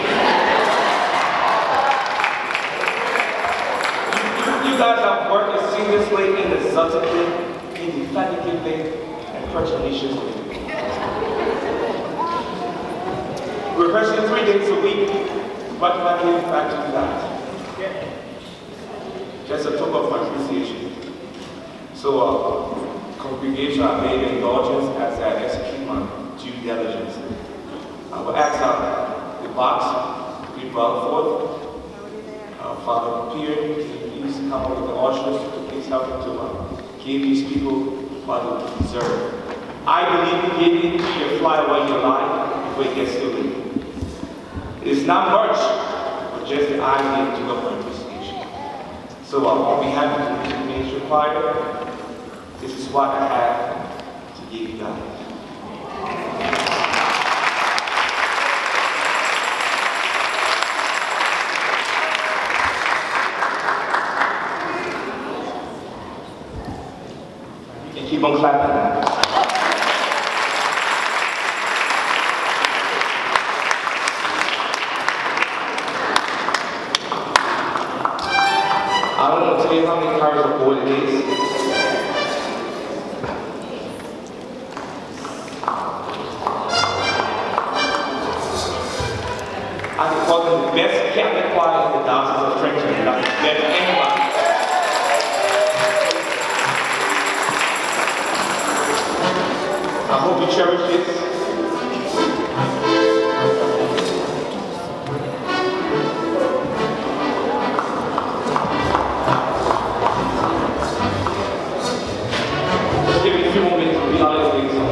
You guys have worked seamlessly, exotically, indefatigably, and pertinaciously. We're rehearsing 3 days a week. What can I give back to you guys? Just a token of my appreciation. So, congregation, I made an indulgence as I execute my due diligence. I will ask the box to be brought forth. Father Peter, can you please come up with the ushers to please help me to give these people what they deserve. I believe in giving to your fly away your life before it gets too late. It is not much, but just the idea to go for appreciation. So on behalf of the music ministry choir, this is what I have to give you guys. You can keep on clapping now. I don't want to tell you how many cars are board it is. I can call them the best Catholic choir in the Diocese of Trenton. Not better than anybody. I hope you cherish this. Give me a few more minutes to be honest with you.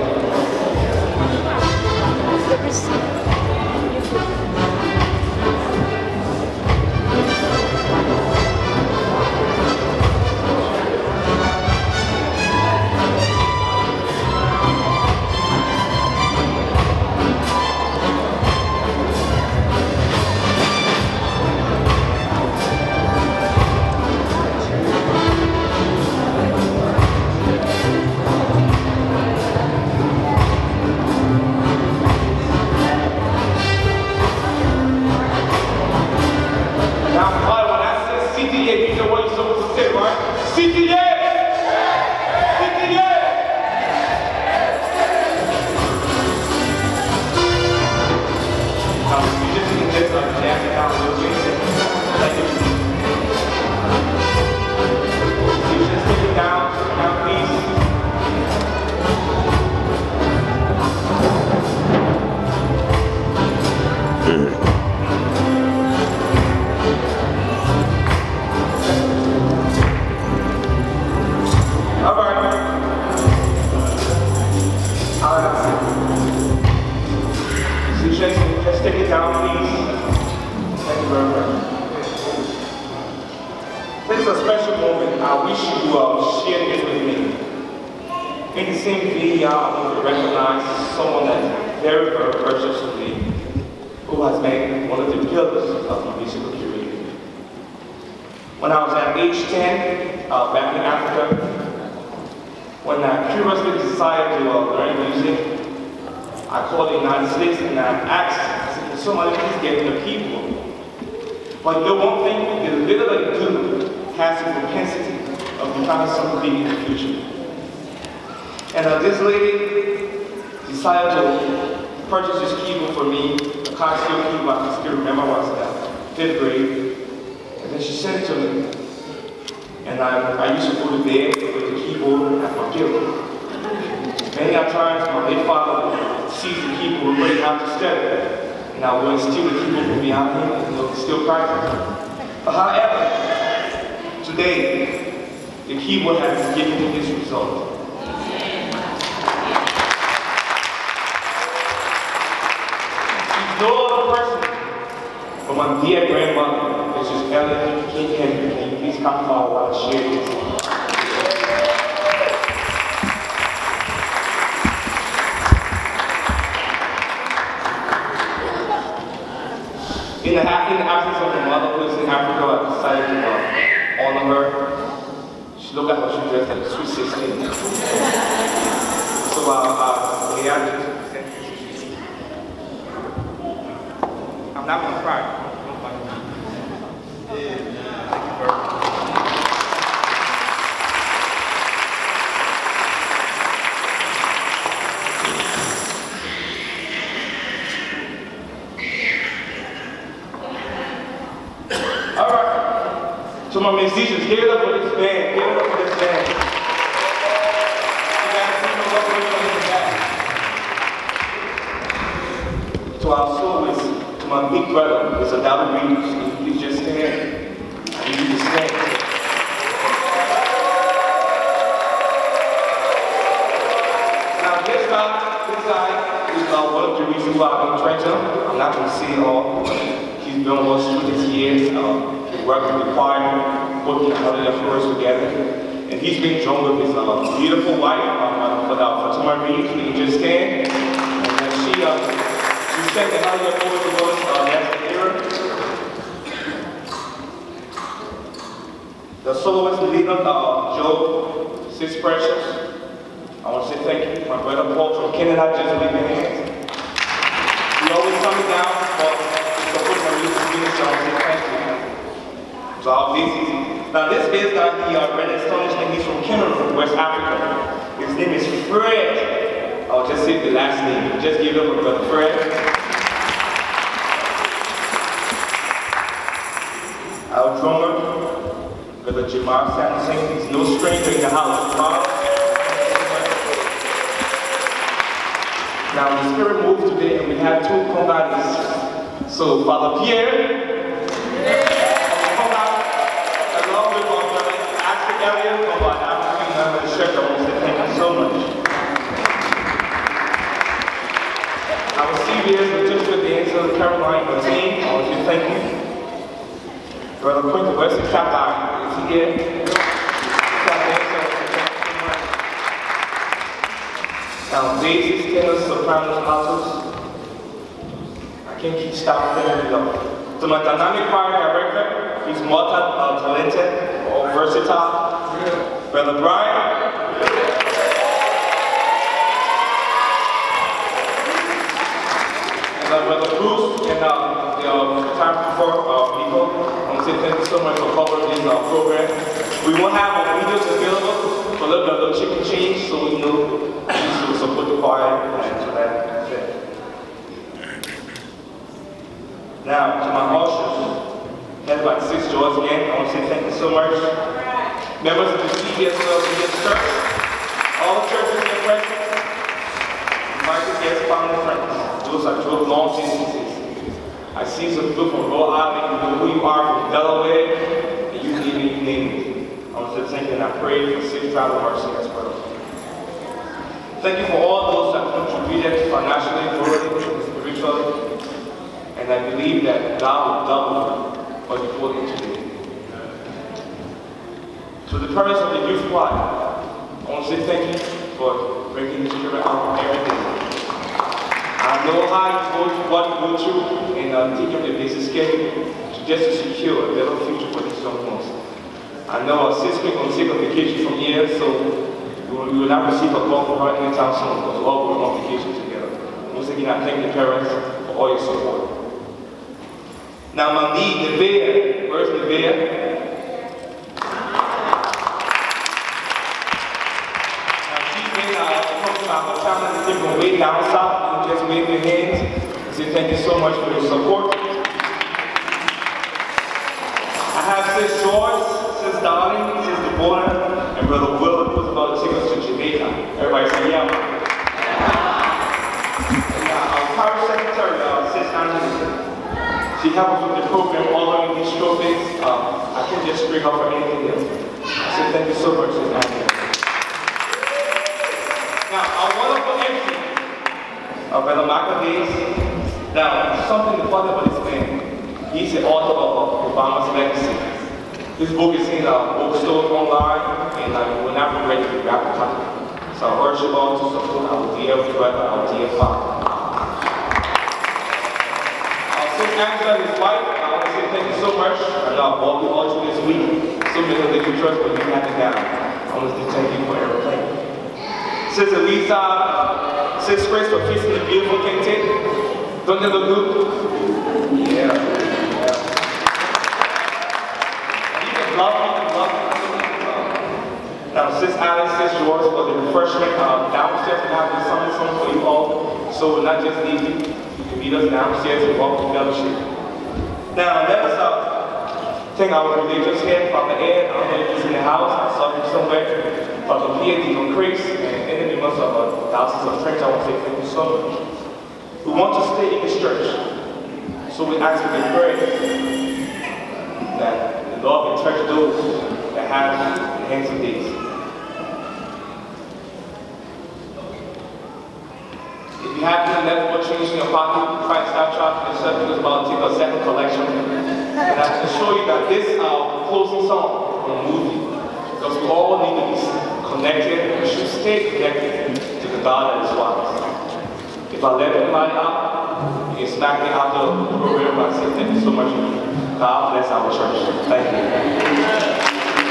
Musicians, just take it down, please. Thank you very much. This is a special moment. I wish you share this with me. In the same video, I want to recognize someone that's very, very precious to me, who has been one of the pillars of my musical career. When I was at age 10, back in Africa, when I curiously decided to learn music, I called the United States and I asked, I said, can somebody please get me the keyboard? But the one thing, the little I do has the propensity of becoming something big in the future. And this lady decided to purchase this keyboard for me, a Casio keyboard. I can still remember I was in 5th grade. And then she sent it to me. And I used to go to bed with the keyboard at my pillow. Many times my late father sees the keyboard ready out to step. And I would steal the keyboard from behind him and still practice. But however, today, the keyboard has given me this result. No other person but my dear grandmother, which is Ellen King Henry. Can you please come forward while I share this? In the absence of my mother, who is in Africa, I decided to honor her. She looked at how she dressed like a sweet 16. So I'm not going to cry. Thank you very much. All right. So my musicians, give it up for this band. Give it up for this band. You guys see me up in the back. To our soloists. My big brother is a double reed. Please just stand. I need you to stand. Now this guy is one of the reasons why I'm in Trenton. I'm not going to say it all. He's been with us through these years. He worked with the choir, putting the chorus together. And he's been joined with his beautiful wife, Fatima Reed. Can you just stand? And then she sang the Hallelujah chorus with us last year. The soloist leader, Joe, Sis Precious. I want to say thank you. My brother Paul from Canada just leave your hands. He always coming down for support my music ministry, so I want to say thank you. So I'll visit. Now this bass guy, he already astonished me. He's from Cameroon, West Africa. His name is Fred. I'll just say the last name. Just give it up for Brother Fred. Our drummer, Brother Jamar Samuelson, is no stranger in the house. Now the Spirit moved today and we have two combatants. So Father Pierre, come out along with our brother Ashley Elliott from our African American church. I want to say thank you so much. Our CBS Legislative Dancer Caroline Martin, I want to say thank you. Brother Quinton, where's the cap guy? Is he here? Now, basses, tenors, sopranos, altos. I can't keep stopping there. So my dynamic choir director, he's multi-talented or versatile. Brother Brian. And Brother Bruce and the time for people. I want to say thank you so much for covering this program. We won't have our videos available for a little bit of chicken change, so we know to support the choir and so that's it. Now, to my ushers, headed by Sis George again, I want to say thank you so much. Members of the CBS Church, all churches in present, invited guests, family, friends. Those are 12 long distances. I see some people from Rhode Island, you know who you are, from Delaware, and you name it. I want to thank you and I pray for safe travel mercy as well. Thank you for all those that financially, morally, spiritually, and I believe that God will double what you put into today. To the parents of the youth choir, I want to say thank you for bringing this children out every day. I know how you go through what you go through and taking up the busy schedule just to secure a better future for these young ones. I know our sister is going to take a vacation from here, so we will not receive a call from her anytime soon because we're all going on vacation together. Once again, I thank the parents for all your support. Now, my lead, Nevaeh, where's Nevaeh? Now, she's been traveling a different way down south, and just wave your hands and say thank you so much for your support. I have Sis George, Sis Darling, Sis Deborah, and Brother Will who's about to take us to Jamaica. Everybody say yeah. And our parish secretary, Sis Angela, she helps with the program all these trophies. I can't just bring up for anything else. I say thank you so much, Sis Angela. Now, our wonderful MC, Brother Michael Hayes. Now, something funny about this man. He's the author of Obama's Legacy. This book is in a bookstore online, and I will not regret to grab a copy. So I urge you all to support our dear brother, our dear father. Sis Angela, his wife, I want to say thank you so much. I know I've walked you all through this week. So many of the trust, but you have it down. I want to thank you for everything. Sis Elisa, Sis Grace for fixing the beautiful canteen. Don't they look good? Yeah. You can love me. Now, Sis Alice, Sis George for the refreshment downstairs. We have the summer for you all. So we'll not just leave you. You can meet us downstairs and walk to fellowship. Now, let us thank our religious head, Father Ed. I don't know if he's in the house. I saw him somewhere. Father Pierre, Deacon Chris, and any members of thousands of friends, I want to say thank you so much. We want to stay in this church, so we ask for the prayer that the Lord will touch those that have the hands of these. If you have any left for change in your pocket, try to stop charging yourself because about to take a second collection. And I can assure you that this closing song will move you. Because we all need to be connected, we should stay connected to the God that is wise. If I let anybody out, you can smack me out the program by saying thank you so much. God bless our church. Thank you.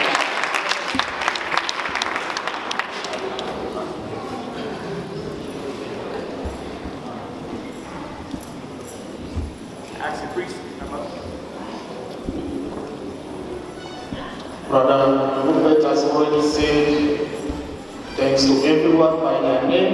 Brother Rupert has already said thanks to everyone by their names.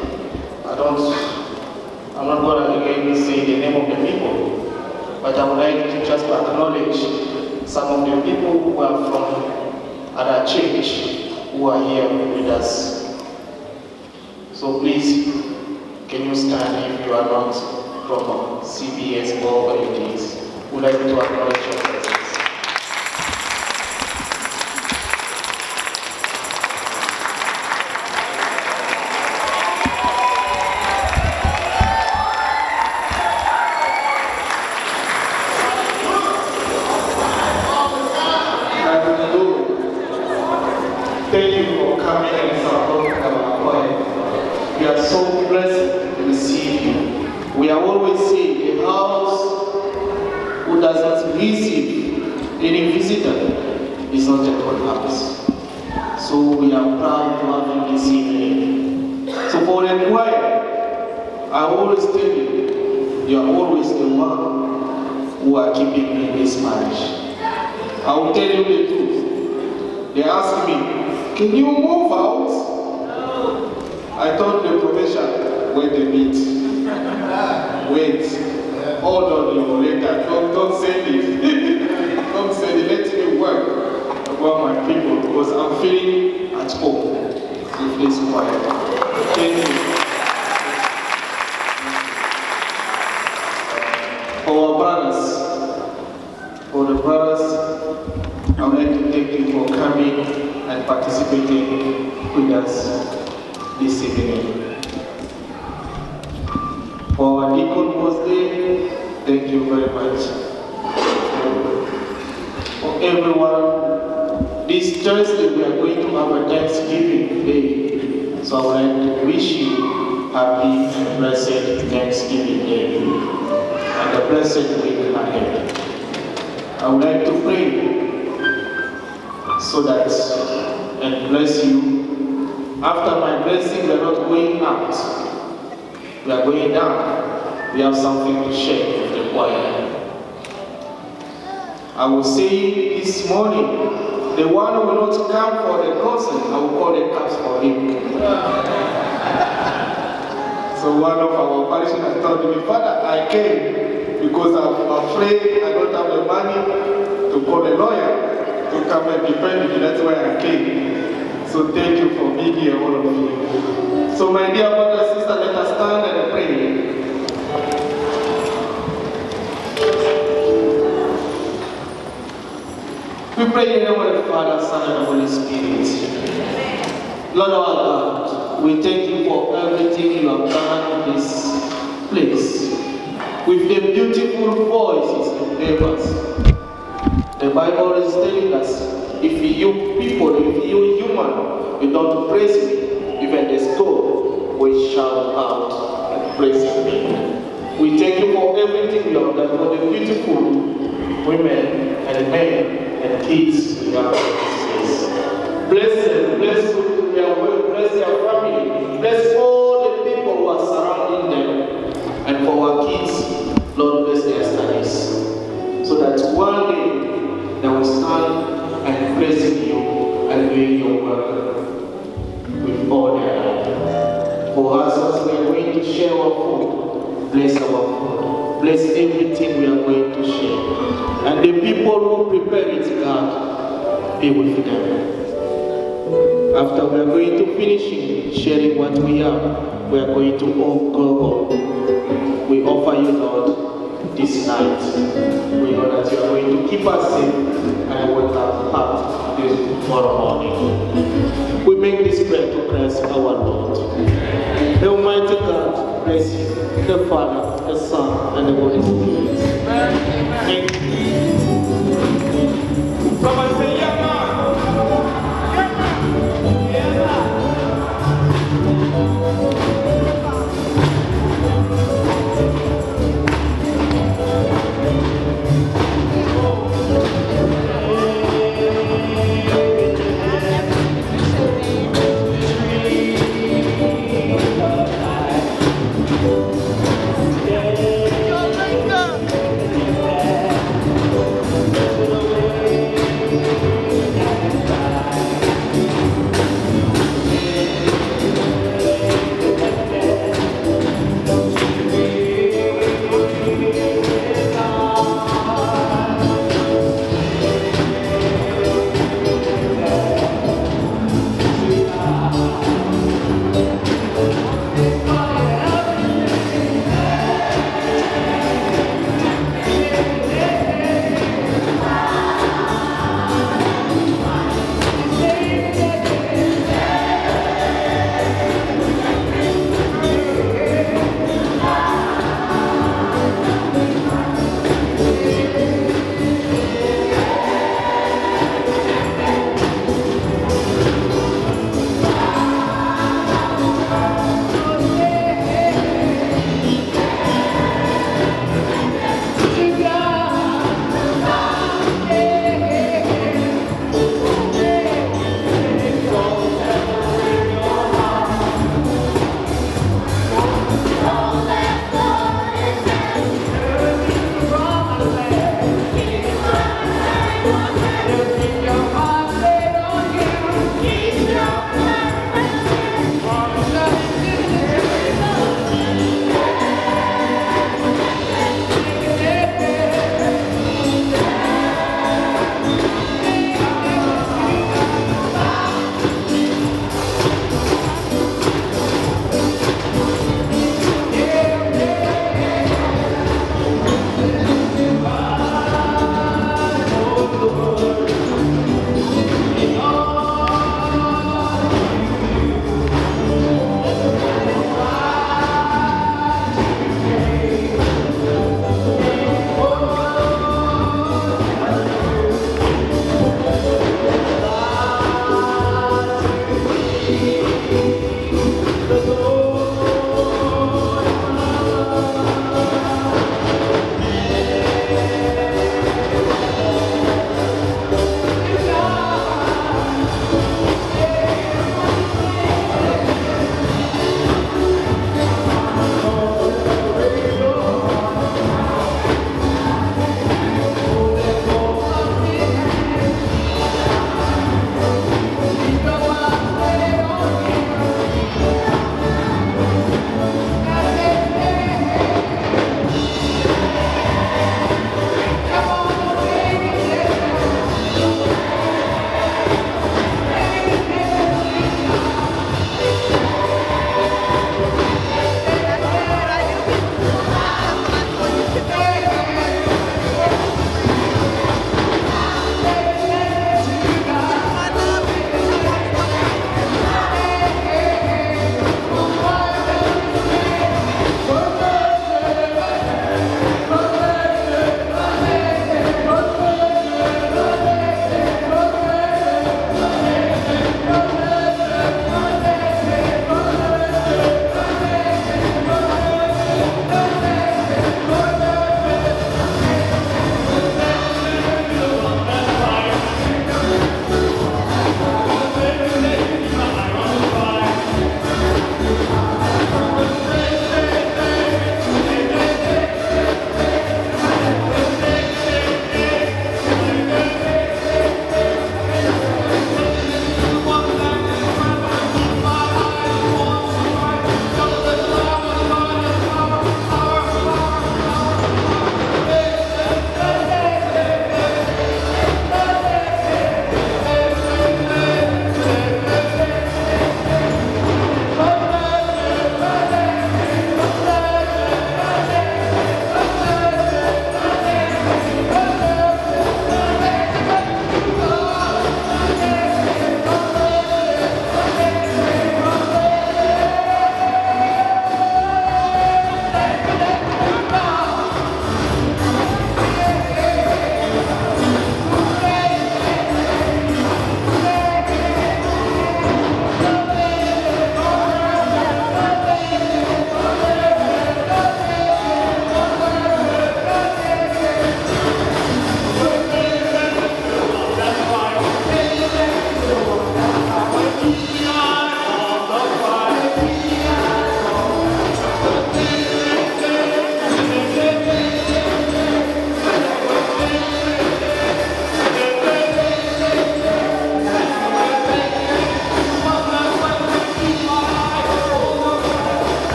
I'm not going to again say the name of the people, but I would like to just acknowledge some of the people who are from other church who are here with us. So please, can you stand if you are not from CBS or anything? We'd like to acknowledge your presence. Thank you for coming and supporting our choir. We are so blessed to receive you. We are always saying a house who does not receive any visitor is not a good house. So we are proud to have you this evening. So for the choir, I always tell you, you are always the one who are keeping me in this parish. I will tell you the truth. They ask me, can you move out? I told the profession when they meet. Wait. Hold on your later. Don't send it. Don't send it. Let me work about my people because I'm feeling at home with this choir. Thank you. For our brothers, for the brothers, I would like to thank you for coming and participating with us this evening. For our Deacon Wednesday, thank you very much. For everyone, this Thursday we are going to have a Thanksgiving Day. So I would like to wish you happy and blessed Thanksgiving Day and a blessed week ahead. I would like to pray so that and bless you. After my blessing, we are not going out. We are going down. We have something to share with the choir. I will say this morning, the one who will not come for the cousin, I will call the caps for him. So one of our parishioners told me, Father, I came because I'm afraid I don't have the money to call a lawyer to come and defend me. That's why I came. So thank you for being here, all of you. So my dear brothers and sisters, let us stand and pray. We pray in the name of the Father, Son, and the Holy Spirit. Lord our God, we thank you for everything you have done in this place. With the beautiful voices you gave us. The Bible is telling us, if you people, if you human, you don't praise me, even the stone will shout out and praise me. We thank you for everything you have done, for the beautiful women and men and kids we have in this place. Bless them, bless their family, bless all the people who are surrounding them, and for our kids, Lord, bless their studies, so that one day they will stand and praising you and doing your work with all their heart. For us, as we are going to share our food, bless our food, bless everything we are going to share. And the people who prepare it, God, be with them. After we are going to finish sharing what we have, we are going to all go home. We offer you, Lord, this night. We know that you are going to keep us safe and we will have heart this tomorrow morning. We make this prayer to Christ our Lord. The Almighty God bless you, the Father, the Son, and the Holy Spirit. Thank you.